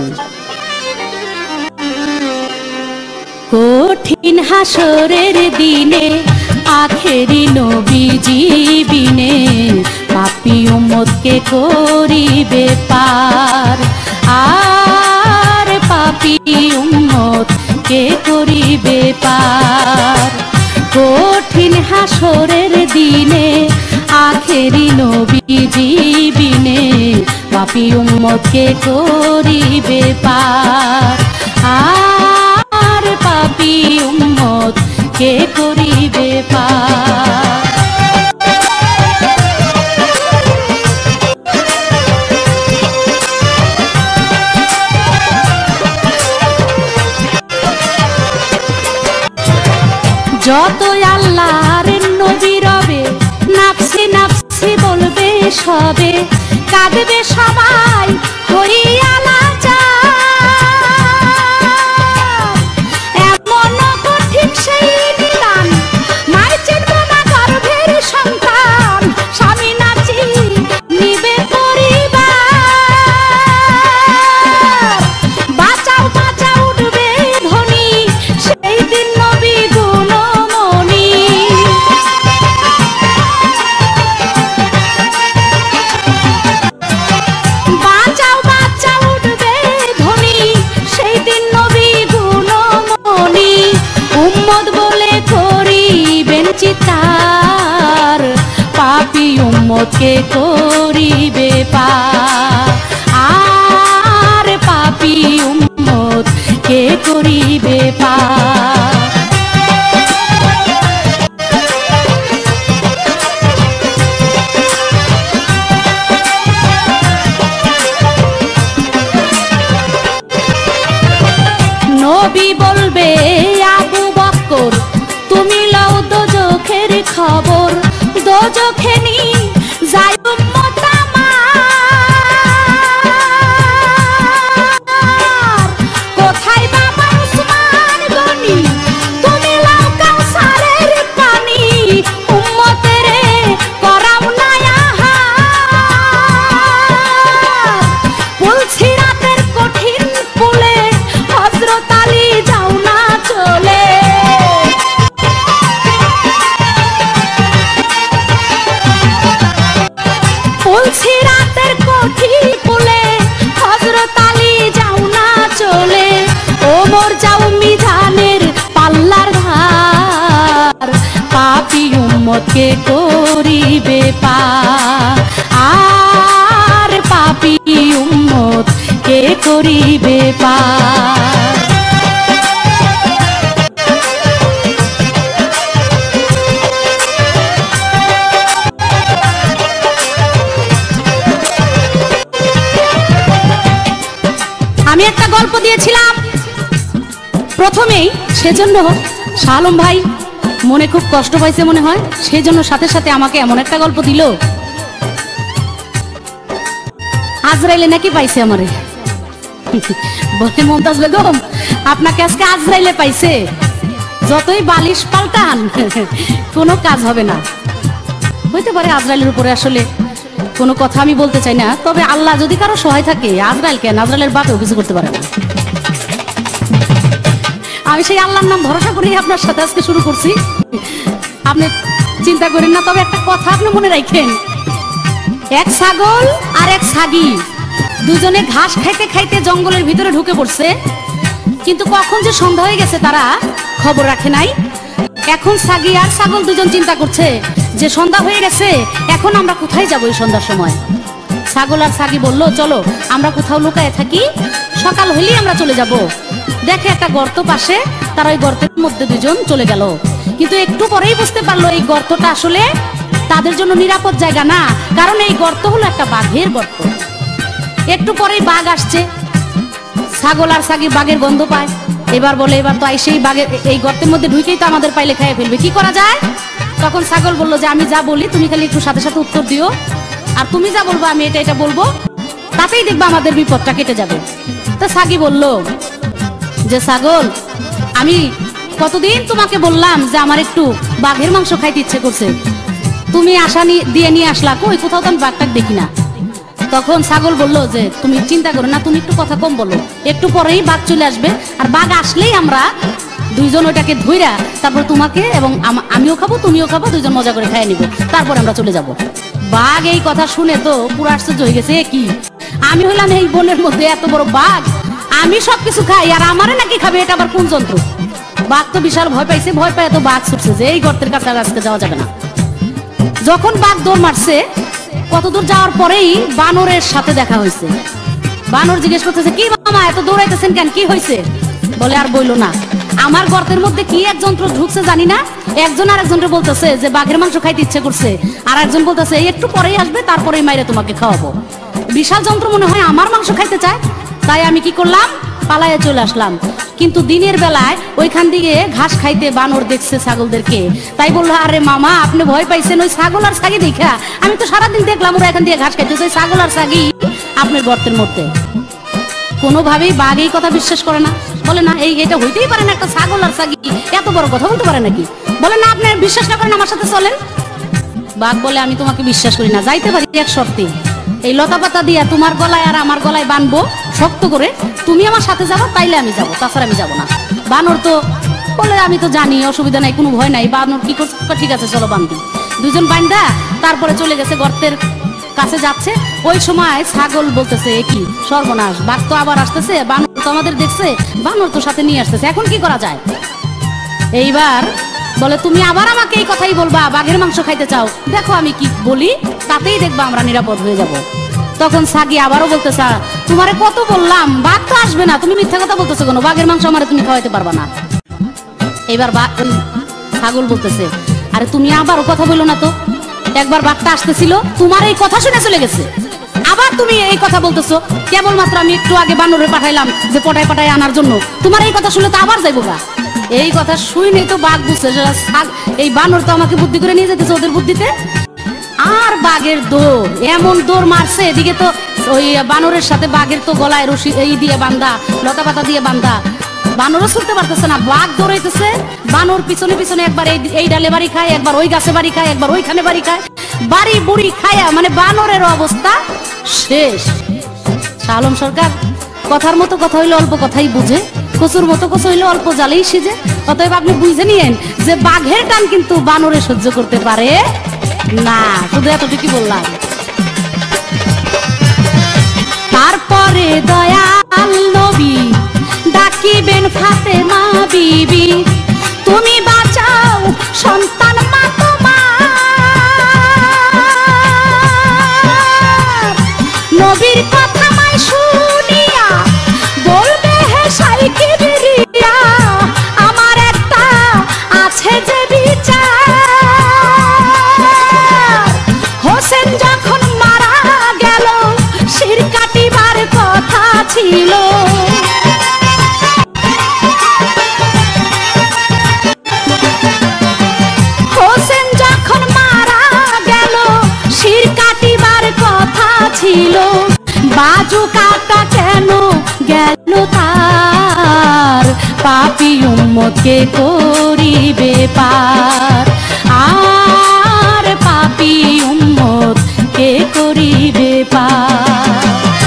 কঠিন হাসরের দিনে আখেরি নবীজি বিনে পাপী উম্মতকে করিবে পার, আর পাপী উম্মত কে করিবে পার। কঠিন হাসরের দিনে আখেরি নবীজি বিনে পাপী উম্মতকে করিবে পার, আর পাপী উম্মত কে করিবে পার। যত আল্লাহর নবী রবে নাফসি নাফসি বলবে সবে, কাঁদবে সবাই হইয়া লাচার, ধিক্কার, পাপী উম্মতকে করিবে পার, আর পাপী উম্মত কে করিবে পার। নবী বলবে আবু বকর তুমি লও দোজখের খবর, দোজখে নি যাই উম্মত আমার, কোথায় বাবা উসমান গনি তুমি লও কাউসারের পানি, উম্মতের করাও না আহার, বলছি রাতের কঠিন পুলে হযরত আলী যাও না চলে, বলছি রাতের কঠিন পুলে হযরত আলী যাও না চলে, ওমর যাও মিজানের পাল্লার ধার, পাপী উম্মতকে করিবে পার, আর পাপী উম্মত কে করিবে পার। আমি একটা গল্প দিয়েছিলাম প্রথমেই, সেজন্য শাহ আলম ভাই মনে খুব কষ্ট পাইছে মনে হয়, সেজন্য সাথে সাথে আমাকে এমন একটা গল্প দিল, আজরাইলে নাকি পাইছে আমারে। বলে মমতাজ বেগম আপনাকে আজকে আজরাইলে পাইছে, যতই বালিশ পাল্টান কোনো কাজ হবে না। হইতে পারে আজরাইলের উপরে আসলে কোনো কথা আমি বলতে চাই না, তবে আল্লাহ যদি কারো সহায় থাকে আজরাইল কেন, আজরাইলের বাপেও কিছু করতে পারে না। আমি সেই আল্লাহর নাম ভরসা করেই আপনার সাথে আজকে শুরু করছি, আপনি চিন্তা করেন না। তবে একটা কথা আপনি মনে রাখেন, এক ছাগল আর এক ছাগি দুজনে ঘাস খাইতে খাইতে জঙ্গলের ভিতরে ঢুকে পড়ছে, কিন্তু কখন যে সন্ধ্যা হয়ে গেছে তারা খবর রাখে নাই। এখন ছাগি আর ছাগল দুজন চিন্তা করছে যে সন্ধ্যা হয়ে গেছে, এখন আমরা কোথায় যাবো এই সন্ধ্যার সময়। ছাগল আর ছাগি বলল চলো আমরা কোথাও লুকায় থাকি, সকাল হইলেই আমরা চলে যাব। দেখে একটা গর্ত পাশে, তারা ওই গর্তের মধ্যে দুজন চলে গেল, কিন্তু একটু পরেই বুঝতে পারলো এই গর্তটা আসলে তাদের জন্য নিরাপদ জায়গা না, কারণ এই গর্ত হলো একটা বাঘের গর্ত। একটু পরেই বাঘ আসছে, ছাগল আর ছাগি বাঘের গন্ধ পায়, এবার বলে এবার তো সেই বাঘের এই গর্তের মধ্যে ঢুকেই তো আমাদের পাইলে খেয়ে ফেলবে, কি করা যায়। তখন ছাগল বলল যে আমি যা বলি তুমি খালি একটু সাথে সাথে উত্তর দিও, আর তুমি যা বলবো আমি এটা এটা বলবো, তাতেই দেখবো আমাদের বিপদটা কেটে যাবে। তো ছাগি বলল যে ছাগল আমি কতদিন তোমাকে বললাম যে আমার একটু বাঘের মাংস খাইতে ইচ্ছে করছে, তুমি আশা দিয়ে নিয়ে আসলা, কই কোথাও তো আমি বাঘটাকে দেখি না। তখন ছাগল বলল যে তুমি চিন্তা করো না, তুমি একটু কথা কম বলো, একটু পরেই বাঘ চলে আসবে, আর বাঘ আসলেই আমরা দুইজন ওটাকে ধইরা তারপর তোমাকে এবং আমিও খাবো তুমিও খাবো, দুইজন মজা করে খাইয়ে নিব, তারপর আমরা চলে যাব। বাঘ এই কথা শুনে তো পুরো আশ্চর্য হয়ে গেছে, কি আমি হইলাম এই বনের মধ্যে এত বড় বাঘ, আমি সবকিছু খাই আর আমারে নাকি খাবে, এটা আবার কোন যন্ত্র। বাঘ তো বিশাল ভয় পাইছে, ভয় পায় তো বাঘ ছুটছে যে এই গর্তের কাছে আজকে যাওয়া যাবে না। যখন বাঘ দৌড় মারছে, কতদূর যাওয়ার পরেই বানরের সাথে দেখা হয়েছে। বানর জিজ্ঞেস করতেছে কি মামা এত দৌড়াইতেছেন কেন, কি হয়েছে? বলে আর বইলো না, আমার গর্তের মধ্যে কি এক যন্ত্র ঢুকছে জানি না, একজন আর একজনকে বলতেছে যে বাঘের মাংস খাইতে ইচ্ছে করছে, আর একজন বলতেছে একটু পরেই আসবে তারপরেই মাইরে তোমাকে খাওয়াবো। বিশাল যন্ত্র মনে হয় আমার মাংস খাইতে চায়, তাই আমি কি করলাম পালায়ে চলে আসলাম। কিন্তু দিনের বেলায় ওইখান দিকে ঘাস খাইতে বানর দেখছে ছাগলদেরকে, তাই বললো আরে মামা আপনি ভয় পাইছেন ওই ছাগল আর ছাগি দেখা, আমি তো সারাদিন দেখলাম ওরা এখান দিয়ে ঘাস খাইতেছে, ছাগল আর ছাগি আপনার গর্তের মধ্যে। কোনোভাবেই বাঘ এই কথা বিশ্বাস করে না, বলে না এই এটা হইতেই পারে না, একটা ছাগল আর ছাগি এত বড় কথা বলতে পারে নাকি। বলে না আপনি বিশ্বাস না করেন আমার সাথে চলেন। বাঘ বলে আমি তোমাকে বিশ্বাস করি না, যাইতে পারি এক শর্তে, এই লতা পাতা দিয়া তোমার গলায় আর আমার গলায় বানবো শক্ত করে, তুমি আমার সাথে যাবো তাইলে আমি যাবো, তাছাড়া আমি যাবো না। বানর তো বলে আমি তো জানি অসুবিধা নাই, কোনো ভয় নাই। বানর কি করছে, ঠিক আছে চলো বান্ধি। দুজন বান্ধা তারপরে চলে গেছে গর্তের কাছে যাচ্ছে। ওই সময় ছাগল বলতেছে কি সর্বনাশ, বাঘ তো আবার আসতেছে, বানর তো আমাদের দেখছে, বানর তো সাথে নিয়ে আসতেছে, এখন কি করা যায়। এইবার বলে তুমি আবার আমাকে এই কথাই বলবা বাঘের মাংস খাইতে চাও, দেখো আমি কি বলি, তাতেই দেখবা আমরা নিরাপদ হয়ে যাব। তখন সাগি আবারও বলতেছে তোমারে কত বললাম বাঘ তো আসবে না, তুমি মিথ্যা কথা বলতেছো কেন, বাঘের মাংস আমারে তুমি খাওয়াইতে পারবা না। এবার ছাগল বলতেছে আরে তুমি আবারও কথা বলো না তো, একবার বাঘটা আসতেছিল তোমার এই কথা শুনে চলে গেছে, আবার তুমি এই কথা বলতেছো, কেবলমাত্র আমি একটু আগে বানরে পাঠাইলাম যে পটায় পটায় আনার জন্য, তোমার এই কথা শুনে তো আবার যাইবো গা। এই কথা শুনে তো বাঘ বুঝছে এই বানর তো আমাকে বুদ্ধি করে নিয়ে যেতেছে ওদের বুদ্ধিতে। আর বাঘের দৌড়, এমন দৌড় মারছে, এদিকে তো ওই বানরের সাথে বাঘের তো গলায় রশি এই দিয়ে বান্ধা, লতা পাতা দিয়ে বান্ধা, বানরও ছুটতে পারতেছে না, বাঘ দৌড়াইতেছে, বানর পিছনে পিছনে একবার এই এই ডালে বাড়ি খায়, একবার ওই গাছে বাড়ি খায়, একবার ওইখানে বাড়ি খায়, বাড়ি বুড়ি খায়া মানে বানরের অবস্থা শেষ। আলম সরকার কথার মতো কথা হইলে অল্প কথাই বুঝে, কচুর মতো কচু হইলে অল্প জালেই সিজে। অতএব আপনি বুঝে নিয়েন যে বাঘের টান কিন্তু বানরে সহ্য করতে পারে না। শুধু এতটুকু বললাম। তারপরে দয়াল নবী ডাকিবেন ফাতেমা বিবি, তুমি বাঁচাও সন্তান মা তোমার। নবীর কথা মাই শুনিয়া বলবে হে সাইকি বিরিয়া, আমার একটা আছে যে বিচার। হোসেন যখন মারা গেল শির কাটিবার কথা ছিল, হোসেন যখন মারা গেল শির কাটিবার কথা ছিল, বাজু কাটা কেন গেল তার, পাপী উম্মতকে করিবে পার। আর পাপী উম্মত কে করিবে পার।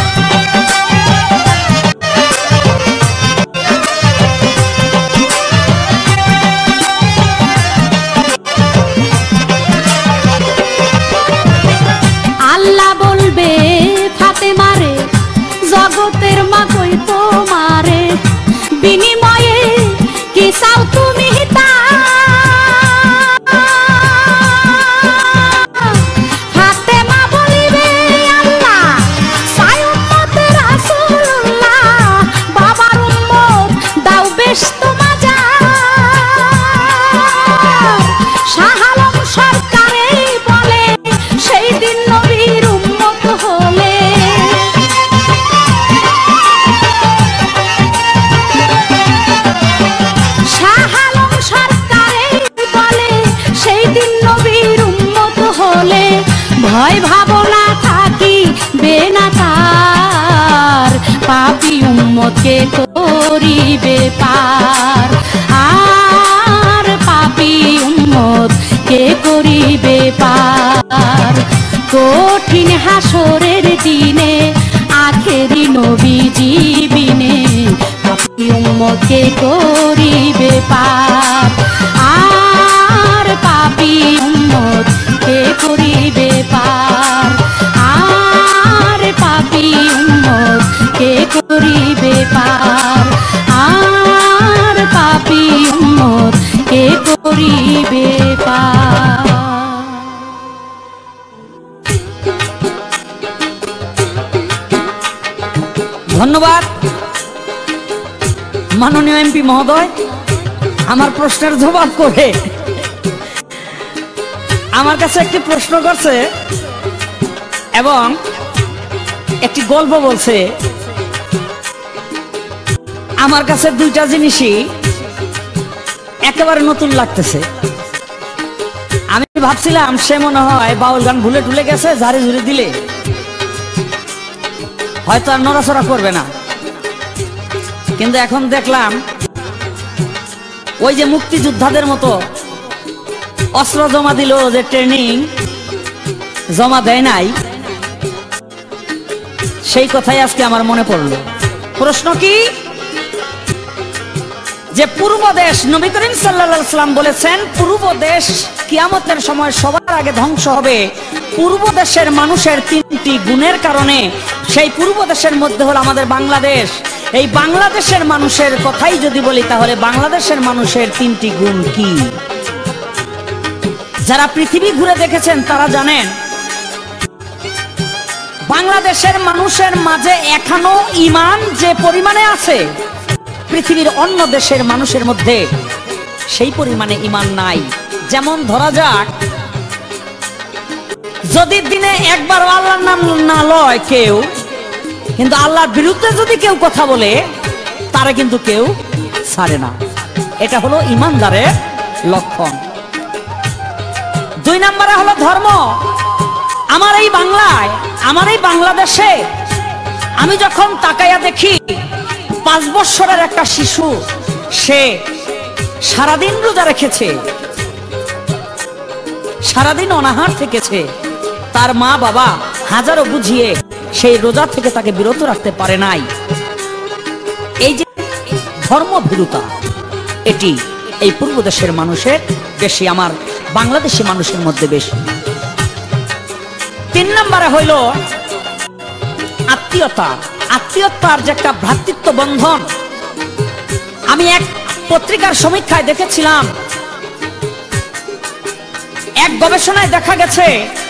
আল্লাহ বলবে ফাতেমারে জগতের মা কই তোমারে, বিনিময়ে কি চাও তুমি তা। ফাতেমা বলিবে আল্লাহ চাই উম্মত রাসূলুল্লাহ, বাবার উম্মত দাও বেশ তোমা যা। শাহ আলম সরকারে বলে সেই দিন নবীর উম্মত হলে, শাহ আলম সরকারে বলে সেই দিন নবীর উম্মত হলে, ভয় ভাবনা থাকিবে না তার, পাপী উম্মতকে করিবে পার। আর পাপী উম্মত কে করিবে পার। কঠিন হাসরের দিনে আখেরি নবীজি বিনে, পাপী উম্মতকে করিবে পার। আর পাপী উম্মত কে করিবে পার। আর পাপী উম্মত কে করিবে পার। আর পাপী উম্মত কে করিবে পার। ধন্যবাদ মাননীয় এমপি মহোদয়, আমার প্রশ্নের জবাব করে আমার কাছে একটি প্রশ্ন করছে এবং একটি গল্প বলছে। আমার কাছে দুইটা জিনিসই একেবারে নতুন লাগতেছে। আমি ভাবছিলাম সে মনে হয় বাউল গান ভুলে টুলে গেছে, ঝাড়ি ঝুড়ি দিলে হয়তো আর নড়াচড়া করবে না, কিন্তু এখন দেখলাম ওই যে মুক্তিযোদ্ধাদের মতো অস্ত্র জমা দিল, যে ট্রেনিং জমা দেয় নাই, সেই কথাই আজকে আমার মনে পড়লো। প্রশ্ন কি যে পূর্ব দেশ, নবী করিম সাল্লাল্লাহু আলাইহি ওয়াসাল্লাম বলেছেন পূর্ব দেশ কিয়ামতের সময় সবার আগে ধ্বংস হবে পূর্ব দেশের মানুষের তিনটি গুণের কারণে। সেই পূর্ব দেশের মধ্যে হলো আমাদের বাংলাদেশ। এই বাংলাদেশের মানুষের কথাই যদি বলি তাহলে বাংলাদেশের মানুষের তিনটি গুণ কি? যারা পৃথিবী ঘুরে দেখেছেন তারা জানেন বাংলাদেশের মানুষের মাঝে এখনো ঈমান যে পরিমাণে আছে, পৃথিবীর অন্য দেশের মানুষের মধ্যে সেই পরিমাণে ঈমান নাই। যেমন ধরা যাক, যদি দিনে একবার আল্লাহর নাম না লয় কেউ, কিন্তু আল্লাহর বিরুদ্ধে যদি কেউ কথা বলে তারা কিন্তু কেউ ছাড়ে না। এটা হলো ঈমানদারের লক্ষণ। দুই নম্বরে হলো ধর্ম। আমার এই বাংলায়, আমার এই বাংলাদেশে আমি যখন তাকাইয়া দেখি পাঁচ বছরের একটা শিশু, সে সারাদিন রোজা রেখেছে, সারাদিন অনাহার থেকেছে, তার মা বাবা হাজারো বুঝিয়ে সেই রোজা থেকে তাকে বিরত রাখতে পারে নাই। এই যে ধর্মভীরুতা, এটি এই পূর্ব দেশের মানুষের বেশি, আমার বাংলাদেশি মানুষের মধ্যে বেশি। তিন নম্বরে হইল আত্মীয়তা। আত্মীয়তার যে একটা ভ্রাতৃত্ব বন্ধন। আমি এক পত্রিকার সমীক্ষায় দেখেছিলাম, এক গবেষণায় দেখা গেছে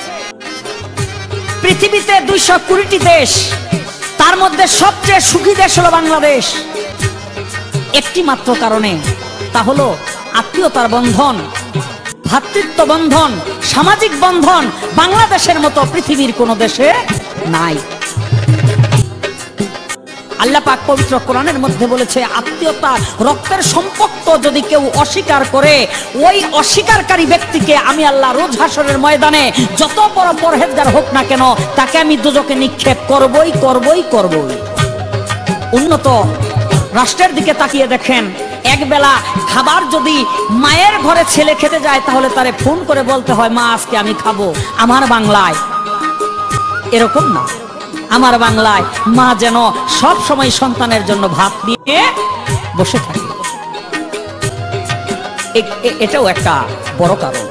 পৃথিবীতে দুইশো কুড়িটি দেশ, তার মধ্যে সবচেয়ে সুখী দেশ হলো বাংলাদেশ। একটি মাত্র কারণে, তা হলো আত্মীয়তার বন্ধন, ভ্রাতৃত্ব বন্ধন, সামাজিক বন্ধন বাংলাদেশের মতো পৃথিবীর কোন দেশে নাই। আল্লাহ পাক পবিত্র কোরআনের মধ্যে বলেছে, আত্মীয়তা রক্তের সম্পর্ক যদি কেউ অস্বীকার করে, ওই অস্বীকারী ব্যক্তিকে আমি আল্লাহ রোজ হাসরের ময়দানে যত বড় পরহেজগার হোক না কেন, তাকে আমি দুজকে নিক্ষেপ করবই করবই করবই। উন্নত রাষ্ট্রের দিকে তাকিয়ে দেখেন, এক বেলা খাবার যদি মায়ের ঘরে ছেলে খেতে যায়, তাহলে তারে ফোন করে বলতে হয়, মা আজকে আমি খাবো। আমার বাংলায় এরকম না। আমার বাংলায় মা যেন সব সময় সন্তানের জন্য ভাত দিয়ে বসে থাকে। এটাও একটা বড় কারণ।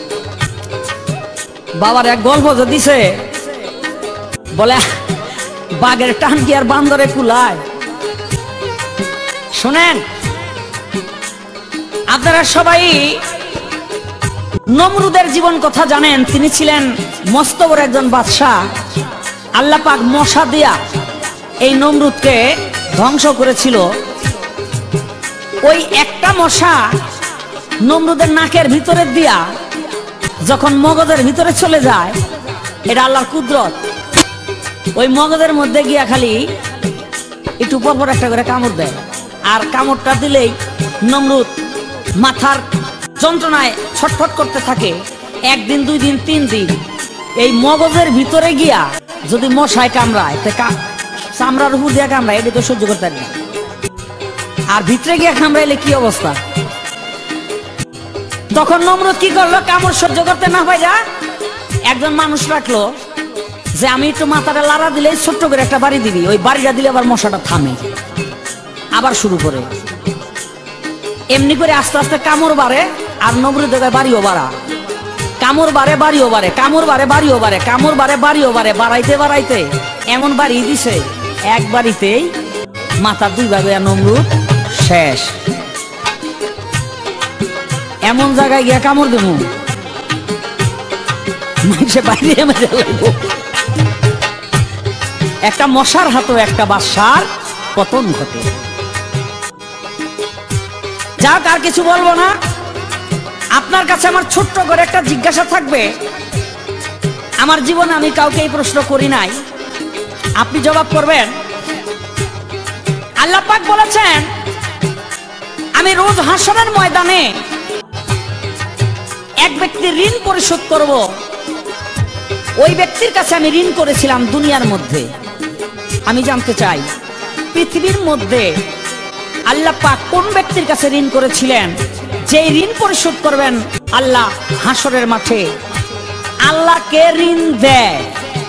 বাবার এক গল্প যে দিছে, বলে বাঘের টান কি আর বান্দরে কুলায়। শুনেন, আপনারা সবাই নমরুদের জীবন কথা জানেন। তিনি ছিলেন মস্ত বড় একজন বাদশাহ। আল্লাহ পাক মশা দিয়া এই নমরুদকে ধ্বংস করেছিল। ওই একটা মশা নমরুদের নাকের ভিতরে দিয়া যখন মগজের ভিতরে চলে যায়, এটা আল্লাহর কুদরত। ওই মগজের মধ্যে গিয়া খালি একটু পরপর একটা করে কামড় দেয়, আর কামড়টা দিলেই নমরুদ মাথার যন্ত্রণায় ছটফট করতে থাকে। একদিন, দুই দিন, তিন দিন এই মগজের ভিতরে গিয়া যদি মশায় কামড়ায়, চামড়ার উপর দিয়ে কামড়ায়, এটা তো সহ্য করতে পারি না। আর ভিতরে গিয়া কামড়াইলে কি অবস্থা? তখন নমরুদ কি করলো, কামড় সহ্য করতে না পাইরা একজন মানুষ রাখলো, যে আমি একটু মাথাটা লাড়া দিলে ছোট্ট করে একটা বাড়ি দিবি, ওই বাড়িটা দিলে আবার মশাটা থামে, আবার শুরু করে। এমনি করে আস্তে আস্তে কামড় বাড়ে, আর নমরুদ বাড়িও বাড়া, কামড় বাড়ে বাড়িও বাড়ে, কামড় বাড়ে বাড়িও বাড়ে, কামড় বাড়ে বাড়িও বাড়ে, বাড়াইতে বাড়াইতে এমন বাড়ি দিছে, এক বাড়িতেই মাথা দুই ভাগে নমরুদ শেষ। এমন জায়গায় গিয়া কামড় দেবো মানুষে বাইরে একটা মশার হাতে একটা বাদশার পতন ঘটে। যাক, আর কিছু বলবো না। আপনার কাছে আমার ছোট্ট করে একটা জিজ্ঞাসা থাকবে। আমার জীবনে আমি কাউকে এই প্রশ্ন করি নাই, আপনি জবাব করবেন। আল্লাহ পাক বলেছেন, আমি রোজ হাসরের ময়দানে এক ব্যক্তির ঋণ পরিশোধ করব। ওই ব্যক্তির কাছে আমি ঋণ করেছিলাম দুনিয়ার মধ্যে। আমি জানতে চাই, পৃথিবীর মধ্যে আল্লাহ পাক কোন ব্যক্তির কাছে ঋণ করেছিলেন, যে ঋণ পরিশোধ করবেন আল্লাহ হাসরের মাঠে? আল্লাহকে ঋণ দেয়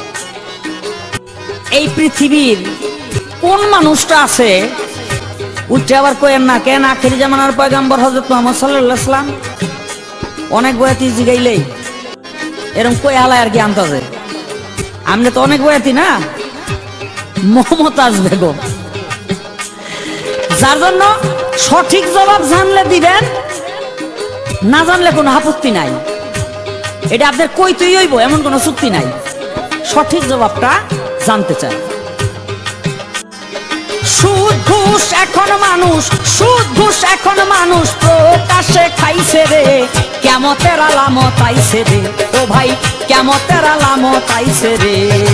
এই পৃথিবীর কোন মানুষটা আছে? উঠে আবার কয়েন না, কেন আখেরি জামানার পয়গম্বর হযরত মুহাম্মদ সাল্লাল্লাহু আলাইহি ওয়াসাল্লাম অনেক বয়াতি জিগাইলেই এরকম কই হালায় আর কি আনতাছে। আমরা তো অনেক বয়াতি না, মমতাজ বেগম। যার জন্য সঠিক জবাব জানলে দিবেন, না জানলে কোনো আপত্তি নাই। এটা আপনার কইতেই হইব, এমন কোনো চুক্তি নাই। সঠিক জবাবটা জানতে চাই। সুদ ঘুষ এখন মানুষ, সুদ ঘুষ এখন মানুষ প্রকাশে খাইছে রে, কিয়ামতের আলামত আইছে রে, ও ভাই কিয়ামতের আলামত আইছে রে।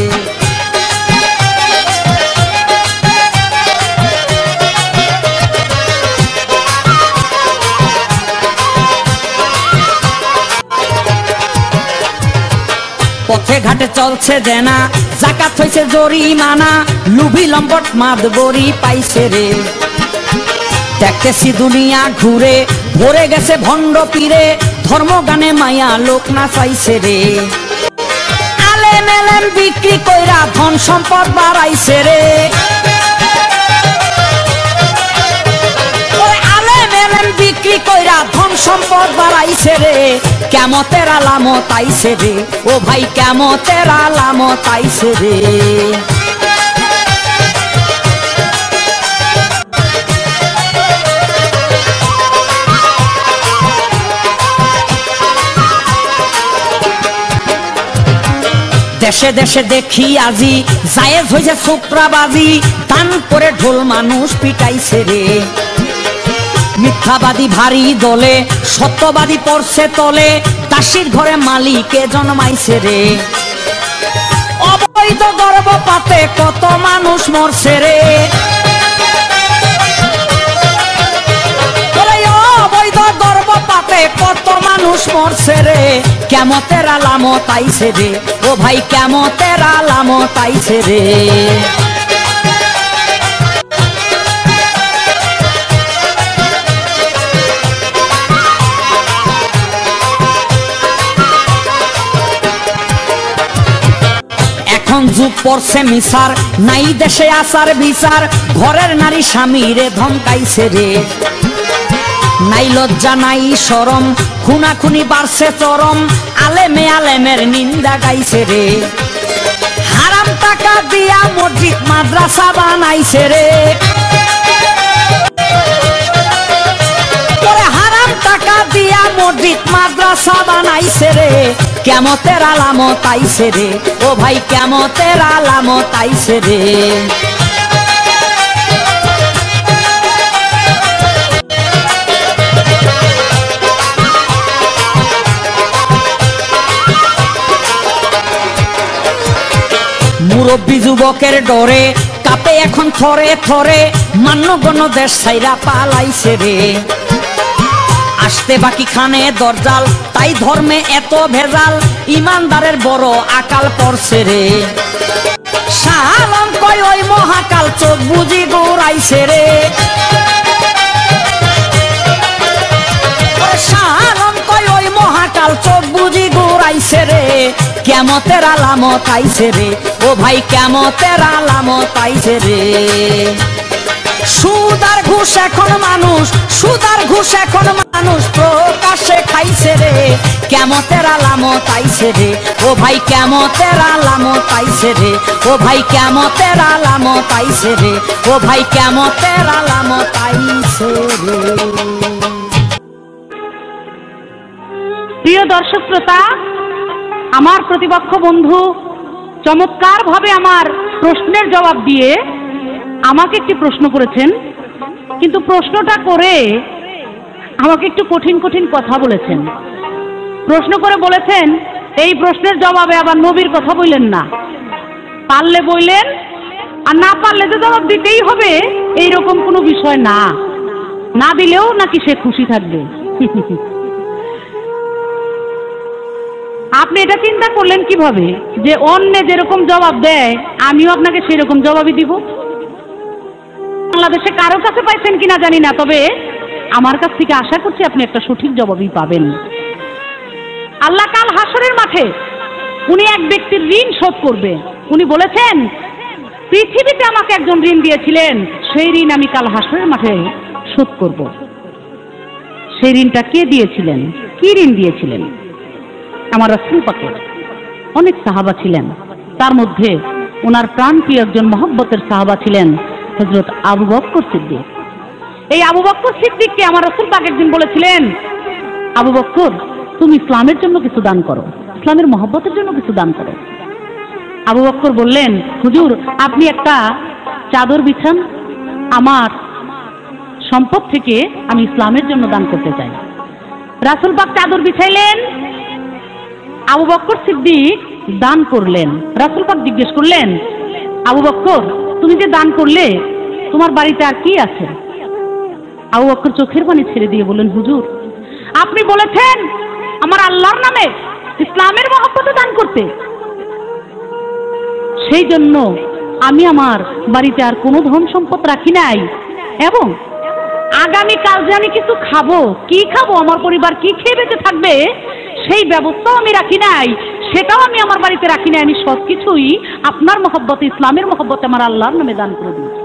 পথে ঘাটে চলছে দেনা, জাকাত হইছে জরিমানা, লুভি লম্পট মাদবরি পাইছে রে। দেখতেছি দুনিয়া ঘুরে, ভরে গেছে ভণ্ড পীরে, ধর্মগানে মায়া লোক না চাইছে রে। আলেম এলেম বিক্রি কইরা ধন সম্পদ বাড়াইছে রে, আলেম এলেম বিক্রি কইরা ধন সম্পদ বাড়াইছে রে, কিয়ামতের আলামত আইছে রে, ও ভাই কিয়ামতের আলামত আইছে রে। দেশে দেশে দেখি আজি জায়েজ হইছে ছোকরাবাজি, দান করে ঢোল মানুষ পিটাইছে রে। মিথ্যাবাদী ভারী দলে, সত্যবাদী পড়ছে তলে, দাসীর ঘরে মালিকে জন্মাইছে রে। অবৈধ গর্ভপাতে কত মানুষ মরছে রে, অবৈধ গর্ভপাতে কত মানুষ মরছে রে, কিয়ামতের আলামত আইছে রে, ও ভাই কিয়ামতের আলামত আইছে রে। এখন যুগ পড়ছে মিসার, নাই দেশে আসার বিচার, ঘরের নারী স্বামীরে ধমকাইছে রে। নাই লজ্জা নাই শরম, খুনাখুনি বাড়ছে চরম, আলেমে আলেমের নিন্দা গাইছে রে। হারাম টাকা দিয়া মসজিদ মাদ্রাসা বানাইছে রে, হারাম টাকা দিয়া মসজিদ মাদ্রাসা বানাইছে রে, কিয়ামতের আলামত আইছে রে, ও ভাই কিয়ামতের আলামত আইছে রে। মুরব্বী যুবকের ডরে কাঁপে এখন থরে থরে, মান্যগণ্য দেশ ছাইরা পালাইছে রে। আসতে বাকি খানে দরজাল, তাই ধর্মে এত ভেজাল, ইমানদারের বড় আকাল পড়ছে রে। শাহ আলম কয় ওই মহাকাল চোখ বুঝি গৌরাইছে রে, শাহ আলম কয় ওই মহাকাল চোখ বুঝি গৌরাইছে রে, কিয়ামতের আলামত আইছে রে, ও ভাই কিয়ামতের আলামত আইছে রে। সুদ আর ঘুষ এখন মানুষ, সুদ আর ঘুষ এখন মানুষ প্রকাশে খাইছে রে, কিয়ামতের আলামত আইছে রে, ও ভাই কিয়ামতের আলামত আইছে রে, ও ভাই কিয়ামতের আলামত আইছে রে, ও ভাই কিয়ামতের আলামত আইছে রে। প্রিয় দর্শক শ্রোতা, আমার প্রতিপক্ষ বন্ধু চমৎকার ভাবে আমার প্রশ্নের জবাব দিয়ে আমাকে একটি প্রশ্ন করেছেন, কিন্তু প্রশ্নটা করে আমাকে একটু কঠিন কঠিন কথা বলেছেন। প্রশ্ন করে বলেছেন এই প্রশ্নের জবাবে আবার নবীর কথা বললেন না, পারলে বললেন আর না পারলে যে জবাব দিতেই হবে এইরকম কোনো বিষয় না, না দিলেও নাকি সে খুশি থাকবে। আপনি এটা চিন্তা করলেন কিভাবে যে অন্য যেরকম জবাব দেয় আমিও আপনাকে সেরকম জবাবই দিব? বাংলাদেশে কারো কাছে পাইছেন কিনা জানি না, তবে আমার কাছ থেকে আশা করছি আপনি একটা সঠিক জবাবই পাবেন। আল্লাহ কাল হাসরের মাঠে উনি এক ব্যক্তির ঋণ শোধ করবে। উনি বলেছেন পৃথিবীতে আমাকে একজন ঋণ দিয়েছিলেন, সেই ঋণ আমি কাল হাসরের মাঠে শোধ করব। সেই ঋণটা কে দিয়েছিলেন, কি ঋণ দিয়েছিলেন? আমার রাসূল পাকের অনেক সাহাবা ছিলেন, তার মধ্যে ওনার প্রাণপ্রিয় একজন মহব্বতের সাহাবা ছিলেন হযরত আবু বকর সিদ্দিক। এই আবু বকর সিদ্দিককে আমার রাসূল পাক একদিন বলেছিলেন, আবু বকর তুমি ইসলামের জন্য কিছু দান করো, ইসলামের মহব্বতের জন্য কিছু দান করো। আবু বকর বললেন, হুজুর আপনি একটা চাদর বিছান, আমার সম্পদ থেকে আমি ইসলামের জন্য দান করতে চাই। রাসূল পাক চাদর বিছাইলেন, আবু বকর সিদ্দিক দান করলেন। রাসূল পাক জিজ্ঞেস করলেন, আবু বকর তুমি যে দান করলে তোমার বাড়িতে আর কি আছে? আবু বকর চোখের পানি ছেড়ে দিয়ে বললেন, হুজুর আপনি বলেছেন আমার আল্লাহর নামে ইসলামের মহব্বতে দান করতে, সেই জন্য আমি আমার বাড়িতে আর কোনো ধন সম্পদ রাখি নাই, এবং আগামীকাল যে আমি কিছু খাবো, কি খাবো, আমার পরিবার কি খেয়ে বেঁচে থাকবে সেই ব্যবস্থাও আমি রাখি নাই, সেটাও আমি আমার বাড়িতে রাখি নাই। আমি সব কিছুই আপনার মহব্বতে, ইসলামের মহব্বতে আমার আল্লাহর নামে দান করে দিয়েছি।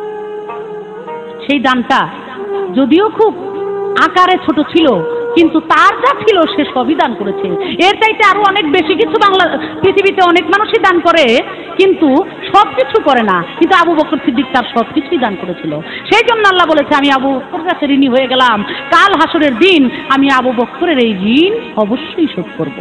সেই দানটা যদিও খুব আকারে ছোট ছিল, কিন্তু তার যা ছিল সে সবই দান করেছে। এর চাইতে আরো অনেক বেশি কিছু বাংলা পৃথিবীতে অনেক মানুষই দান করে, কিন্তু সব কিছু করে না, কিন্তু আবু বকর সিদ্দিক তার সব কিছুই দান করেছিল। সেই জন্য আল্লাহ বলেছে, আমি আবু বকরের কাছে ঋণী হয়ে গেলাম, কাল হাসরের দিন আমি আবু বকরের এই ঋণ অবশ্যই শোধ করব।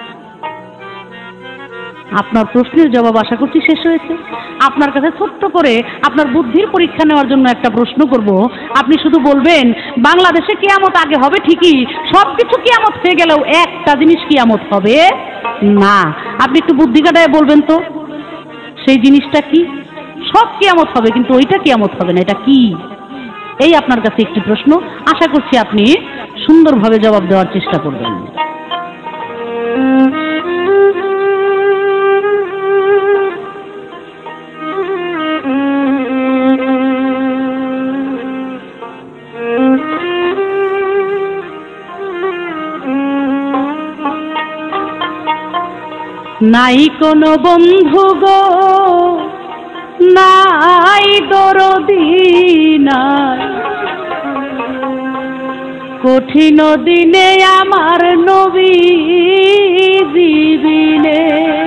আপনার প্রশ্নের জবাব আশা করছি শেষ হয়েছে। আপনার কাছে ছোট্ট করে আপনার বুদ্ধির পরীক্ষা নেওয়ার জন্য একটা প্রশ্ন করব। আপনি শুধু বলবেন, বাংলাদেশে কিয়ামত আগে হবে ঠিকই, সবকিছু কিয়ামত হয়ে গেলেও একটা জিনিস কিয়ামত হবে না। আপনি একটু বুদ্ধি কাটায় বলবেন তো সেই জিনিসটা কি? সব কিয়ামত হবে কিন্তু ওইটা কিয়ামত হবে না, এটা কি? এই আপনার কাছে একটি প্রশ্ন, আশা করছি আপনি সুন্দরভাবে জবাব দেওয়ার চেষ্টা করবেন। নাই কোনো বন্ধু গো, নাই দরদি নাই, কঠিন দিনে আমার নবী জীবিনে।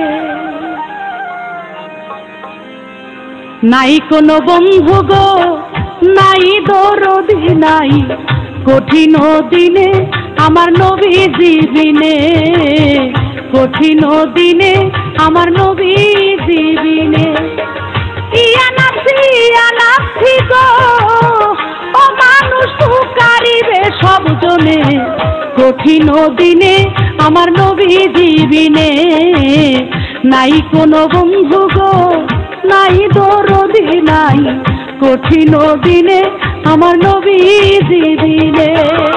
নাই কোনো বন্ধু গো, নাই দরদি নাই, কঠিন দিনে আমার নবী জীবিনে, কঠিন দিনে আমার নবী জীবিনে। ইয়ানাসি ইয়ানাসি গো, ও মানুষ পুকারিবে সব জনে, কঠিন দিনে আমার নবী জীবিনে। নাই কোনো বন্ধু গো, নাই দরদি নাই, কঠিন দিনে আমার নবী জীবিনে।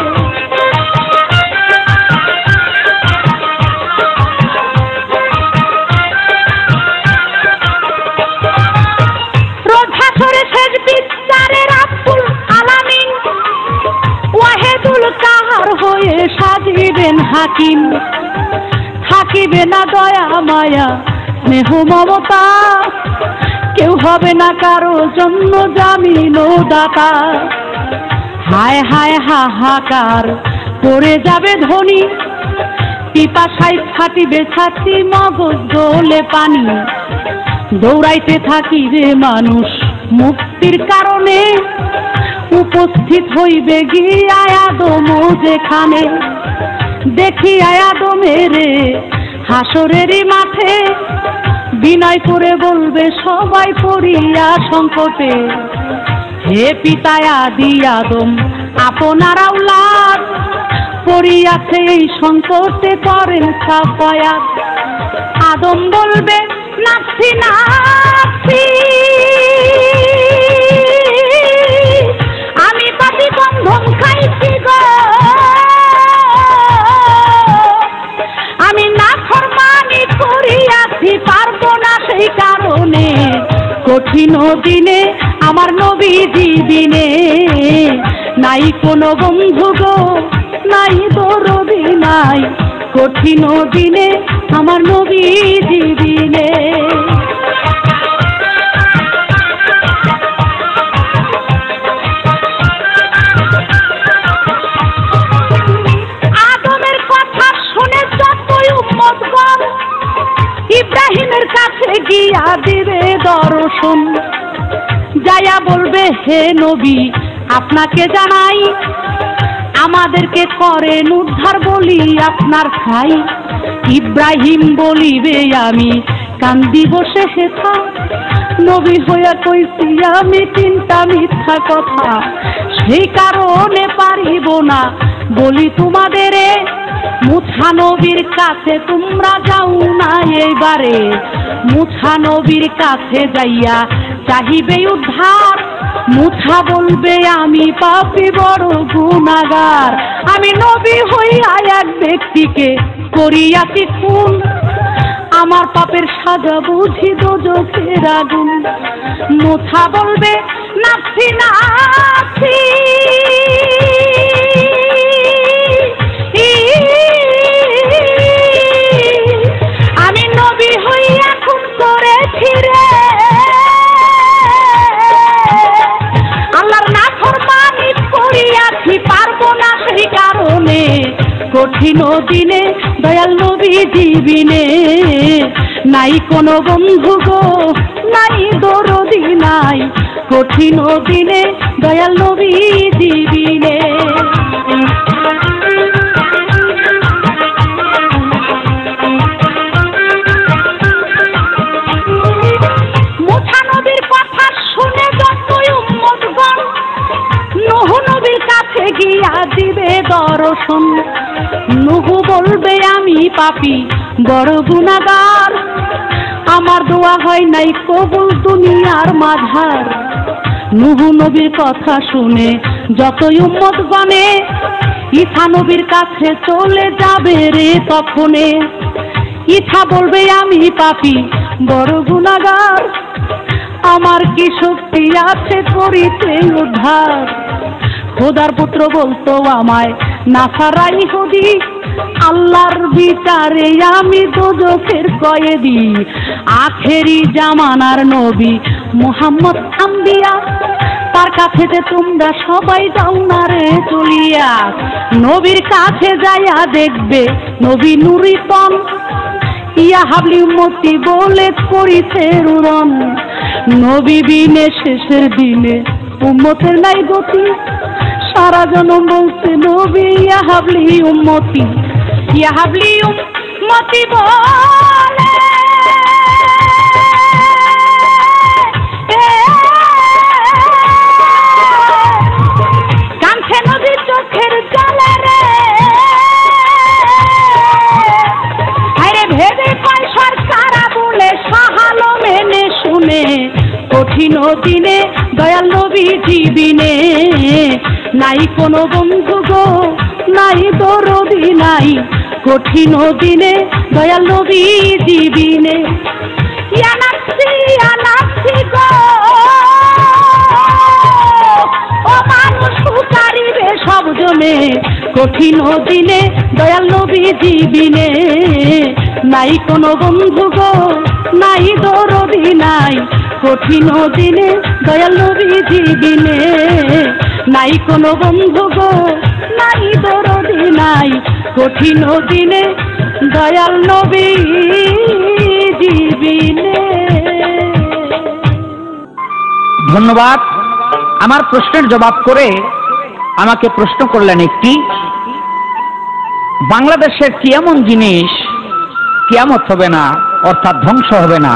সাজিবেন হাকিম, থাকিবে না দয়া মায়া স্নেহ মমতা, কেউ হবে না কারো জন্য জামিন ও দাতা। হায় হায় হাহাকার করে যাবে ধনী, পিপাসায় ছাটিবে ছাতি মগজ দোলে পানি, দৌড়াইতে থাকিবে মানুষ মুক্তির কারণে, উপস্থিত হইবে গিয়া আদম যেখানে। দেখি আদমের হাসরেরই মাঠে, বিনয় করে বলবে সবাই পড়িয়া সংকটে, হে পিতা আদি আদম আপনার আওলাদ, পড়িয়াছে এই সংকটে করেন সাফায়াত। আদম বলবে নাফসি নাফসি, আমি পাপী বন্ধন খাইছি গো, আমি না ফরমানি করিয়াছি, পারবো না সেই কারণে, কঠিন দিনে আমার নবী জীবিনে। নাই কোনো বন্ধু গো, নাই দরদি নাই, কঠিন দিনে আমার নবী জীবিনে। আদমের কথা শুনে যতই উম্মতগণ ইব্রাহিমের কাছে গিয়া দিবে দর্শন, যাইয়া বলবে হে নবী আপনাকে জানাই, আমাদেরকে করেন উদ্ধার বলি আপনার খাই। ইব্রাহিম বলিবে আমি কান্দি বসে হেথা, নবী হইয়া কইছি আমি তিনটা মিথ্যা কথা, সেই কারণে পারিব না বলি তোমাদের। মুছা নবীর কাছে তোমরা যাও না এইবারে, মুছা নবীর কাছে যাইয়া চাহিবে উদ্ধার। মুছা বলবে আমি পাপী বড় গুনাহগার, আমি নবী হইয়া এক ব্যক্তিকে করিয়াছি খুন, আমার পাপের সাজা বুঝি দোজখের আগুন। মুছা বলবে নাফসি নাফসি, আমি নবী হইয়া খুন করেছি রে, আল্লাহর নাফরমানি করিয়াছি পারবো না সেই কারণে। কঠিন দিনে দয়াল নবী জীবিনে, নাই কোনো বন্ধু গো নাই দরদি নাই, কঠিন দিনে দয়াল নবী জীবিনে। মুছা নবীর কথা শুনে যতই উম্মতগণ নূহ নবীর কাছে গিয়া দিবে দর্শন। নূহ বলবে আমি পাপী বড় গুনাহগার, আমার দোয়া হয় নাই কবুল দুনিয়ার মাঝার। নূহ নবীর কথা শুনে যতই উম্মতগণে ঈসা নবীর কাছে চলে যাবে রে তখনে। ঈসা বলবে আমি পাপী বড় গুনাহগার, আমার কি শক্তি আছে করিতে উদ্ধার। খোদার পুত্র বলতো আমায় নাসারা ইহুদি, আল্লাহর বিচারে আমি দোজখের কয়েদি। আখেরি জামানার নবী মুহাম্মদ আম্বিয়া, তার কাছে যে তোমরা সবাই যাও না রে চলিয়া। নবীর কাছে যাইয়া দেখবে নবী নুরিতন, ইয়া হাবলি উম্মতি বলে করিছে রুরন। নবী বিনে শেষের দিনে উম্মতের নাই গতি, সারা জনম বলছে নবী ইয়া হাবলি উম্মতি, ইয়া হাবলি উম্মতি বলে। কাঁদছে নবী চোখের জলে রে, আরে ভেবে কয় সরকার বলে সাহালো মেনে শুনে। কঠিন দিনে দয়াল নবী জীবিনে, নাই কোনো বন্ধু গো নাই দরদি নাই, কঠিন দিনে দয়াল নবী জীবিনে। ইয়া নাফসি ইয়া নাফসি গো, ও মানুষ পুকারিবে সব জনে। কঠিন দিনে দয়াল নবী জীবিনে, নাই কোনো বন্ধু গো নাই দরদি নাই, কঠিন দিনে দয়াল নবী জীবিনে, নাই কোনো বন্ধু গো নাই দরদি নাই, কঠিন দিনে দয়াল নবী জীবিনে। ধন্যবাদ। আমার প্রশ্নের জবাব করে আমাকে প্রশ্ন করলেন একটি, বাংলাদেশের কি এমন জিনিস কিয়ামত হবে না, অর্থাৎ ধ্বংস হবে না?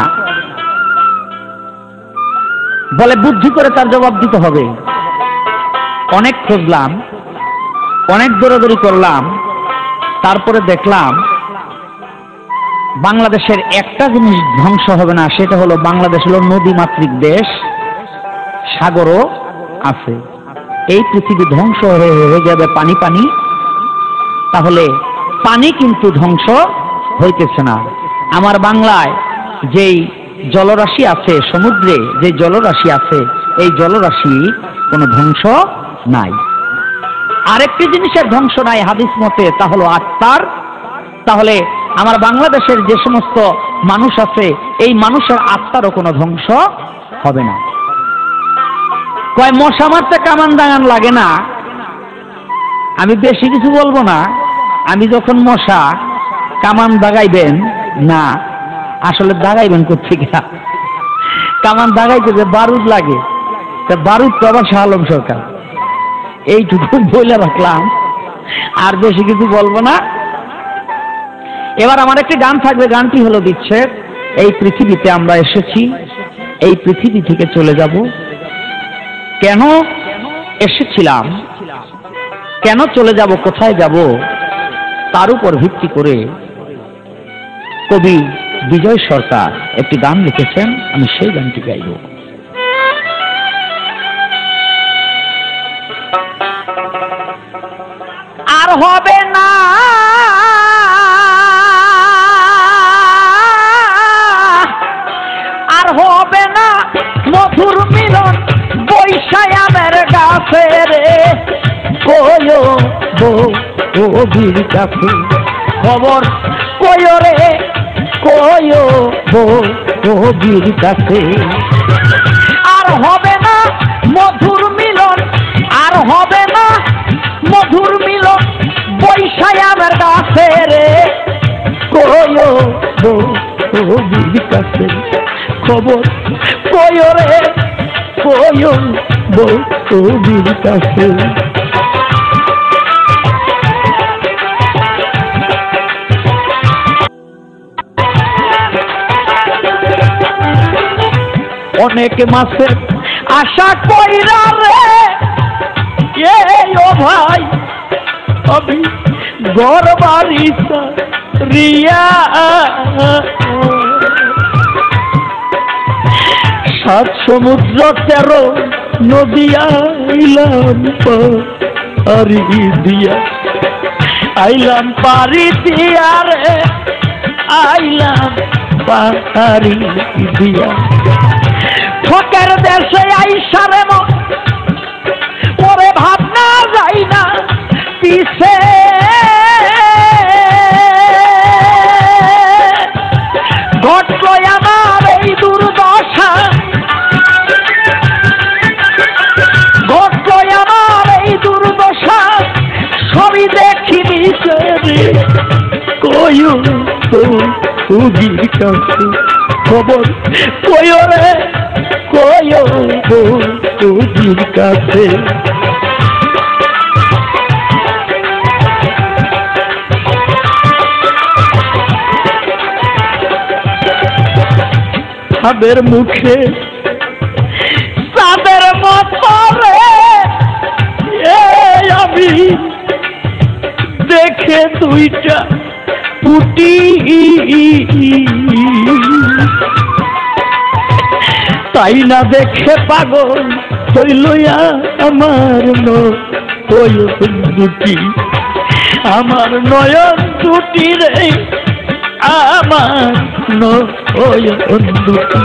বলে বুদ্ধি করে তার জবাব দিতে হবে। অনেক খুঁজলাম, অনেক দৌড়াদৌড়ি করলাম, তারপরে দেখলাম বাংলাদেশের একটা জিনিস ধ্বংস হবে না, সেটা হলো বাংলাদেশ হলো নদীমাতৃক দেশ, সাগরও আছে। এই পৃথিবী ধ্বংস হয়ে যাবে পানি পানি, তাহলে পানি কিন্তু ধ্বংস হইতেছে না। আমার বাংলায় যেই জলরাশি আছে, সমুদ্রে যে জলরাশি আছে, এই জলরাশি কোনো ধ্বংস নাই। আরেকটি জিনিসের ধ্বংস নাই হাদিস মতে, তা হলো আত্মার। তাহলে আমার বাংলাদেশের যে সমস্ত মানুষ আছে, এই মানুষের আত্মারও কোনো ধ্বংস হবে না। কয় মশা মারতে কামান দাগান লাগে না, আমি বেশি কিছু বলবো না। আমি যখন মশা কামান দাগাইবেন না, আসলে দাগাইবেন কোথেকে? কামান দাগাইতে যে বারুদ লাগে, তা বারুদ তো আবার শাহ আলম সরকার। এইটুকু বলে রাখলাম, আর বেশি কিছু বলবো না। এবার আমার একটি গান থাকবে, গানটি হলো বিচ্ছেদ। এই পৃথিবীতে আমরা এসেছি, এই পৃথিবী থেকে চলে যাব। কেন এসেছিলাম, কেন চলে যাব, কোথায় যাব, তার উপর ভিত্তি করে কবি বিজয় সরকার একটি গান লিখেছেন। আমি সেই গানটি গাইব। আর হবে না আর হবে না মধুর মিলন বৈশায়ামের গাছে রে, কয়ো বীর কাছে খবর কয়ো রে, কয়ো বীর কাছে। আর হবে না মধুর মিলন, আর হবে না মধুর মিলন বৈশায়ামের গাছে রে, কয়ো বীর কাছে খবর কয়ো রে, কয়ো বীর কাছে। অনেক মাসের আশা কইরা রে ও ভাই আমি ঘর বাড়ি রিয়া, সাত সমুদ্র তেরো নদী আইলাম পারি দিয়া, আইলাম পারি দিয়া রে, আইলাম পারি দিয়া। ঠকের দেশে আইসারে ওরে ভাবনা যাই না পিছে, ঘটল আমার এই দুর্দশা, ঘটল আমার এই দুর্দশা, সবই দেখি নিচে কয়ো বীর কাছে খবর কয়ো রে, কয়ো বীর কাছে। তাদের মুখে তাদের মতরে আমি দেখে দুইটা পুটি, তাই না দেখে পাগল হইল আমার নয়ন দুটি, আমার নয়ন দুটি রে, আমার নয়ন দুটি।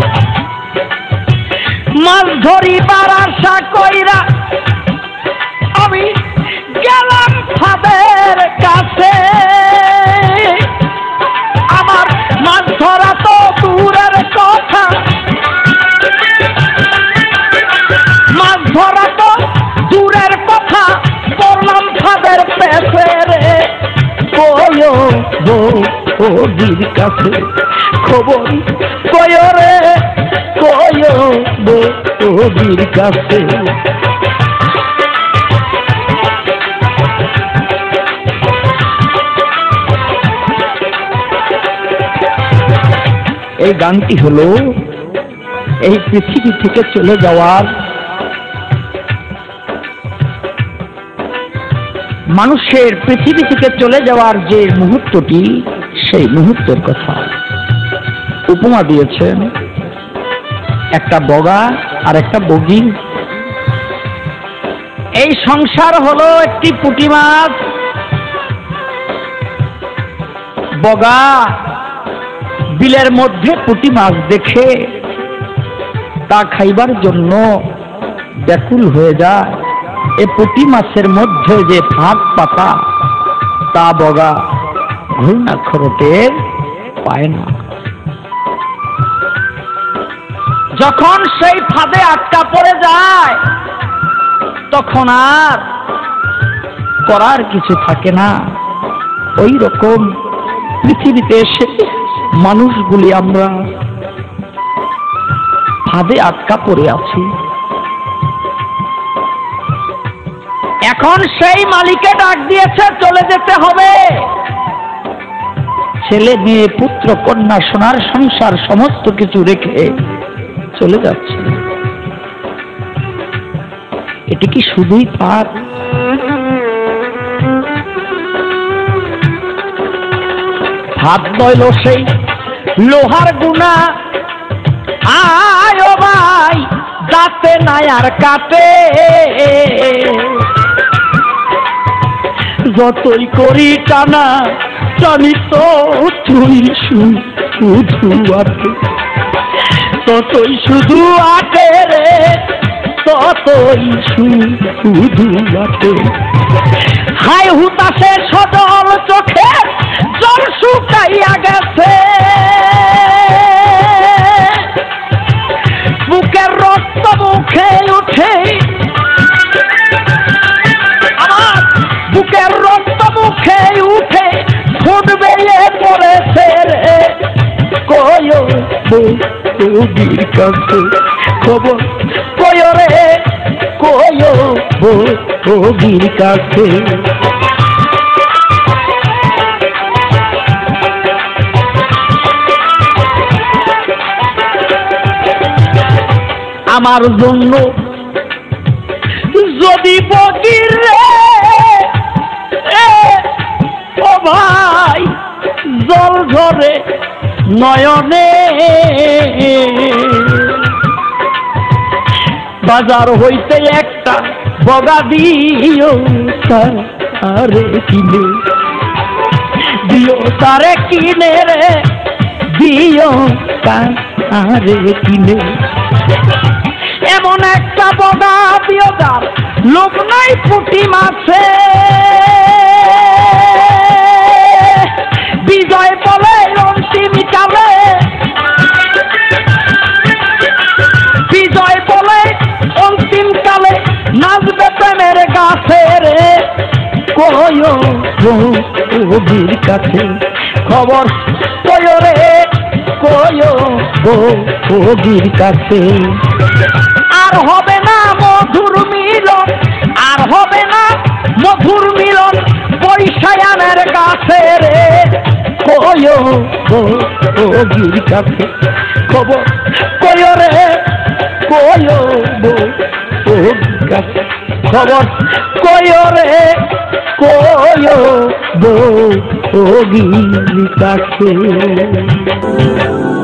মাছ ধরিবার আশা কইরা আমি গেলাম ফাদের কাছে, আমার মাছ ধরা তো দূরের কথা, মাছ ধরা তো দূরের কথা, পড়লাম ফাদের পেছে রে, কয়ো বীর কাছে খবর কয়ো রে, কয়ো বীর কাছে। এই গানটি হলো এই পৃথিবী থেকে চলে যাওয়ার, মানুষের পৃথিবী থেকে চলে যাওয়ার যে মুহূর্তটি, সেই মুহূর্তের কথা উপমা দিয়েছেন একটা বগা আর একটা বগি। এই সংসার হলো একটি পুঁটি মাছ, বগা বিলের মধ্যে পুঁটি মাছ দেখে তা খাইবার জন্য ব্যাকুল হয়ে যায়। এ পুঁটি মাছের মধ্যে যে ফাঁক পাতা, তা বগা ঘূর্ণাক্ষরতে পায় না। যখন সেই ফাঁদে আটকা পড়ে যায়, তখন আর করার কিছু থাকে না। ওই রকম পৃথিবীতে এসে মানুষগুলি আমরা ফাঁদে আটকা পড়ে আছি। এখন সেই মালিকে ডাক দিয়েছে চলে যেতে হবে। ছেলে মেয়ে পুত্র কন্যা সোনার সংসার সমস্ত কিছু রেখে চলে যাচ্ছে। এটি কি শুধুই পাপ? হাত নইল সেই লোহার গুণা, আয় ও ভাই দাঁতে নাই আর কাটে, যতই করি টানা টানি তো তুই শুধু আটে, ততই শুধু আটে রে, ততই শুধু আটে। হাই হুতাশে সজল চোখে জল শুকাইয়া গেছে, বুকের রক্ত মুখে উঠে, আমার বুকের রক্ত মুখে উঠে ফুট বেয়ে পড়েছে রে, কয় বৌদির কাছে খবর কয় রে, কয় বৌদির কাছে। আমার জন্য যদি বগির রে ও ভাই জল ঝরে নয়নে, বাজার হইতে একটা বগা দিও তারে কিনে, দিও তারে কিনে রে, দিও তারে কিনে। এমন একটা বগা দিও যার লোক নাই পুঁটি মাছে, বিজয় বলে অন্তিম কালে, বিজয় বলে অন্তিম কালে নাচবে প্রেমের গাছে রে, কয় বৌদির কাছে খবর কয় রে, কয় বৌদির কাছে। আর হবে না মধুর মিলন, আর হবে না মধুর মিলন বৈশায়ানের কাছে রে, কয় বৌদির কাছে খবর কয় রে, কয় বৌদির কাছে খবর কয় রে, কয় বৌদির কাছে।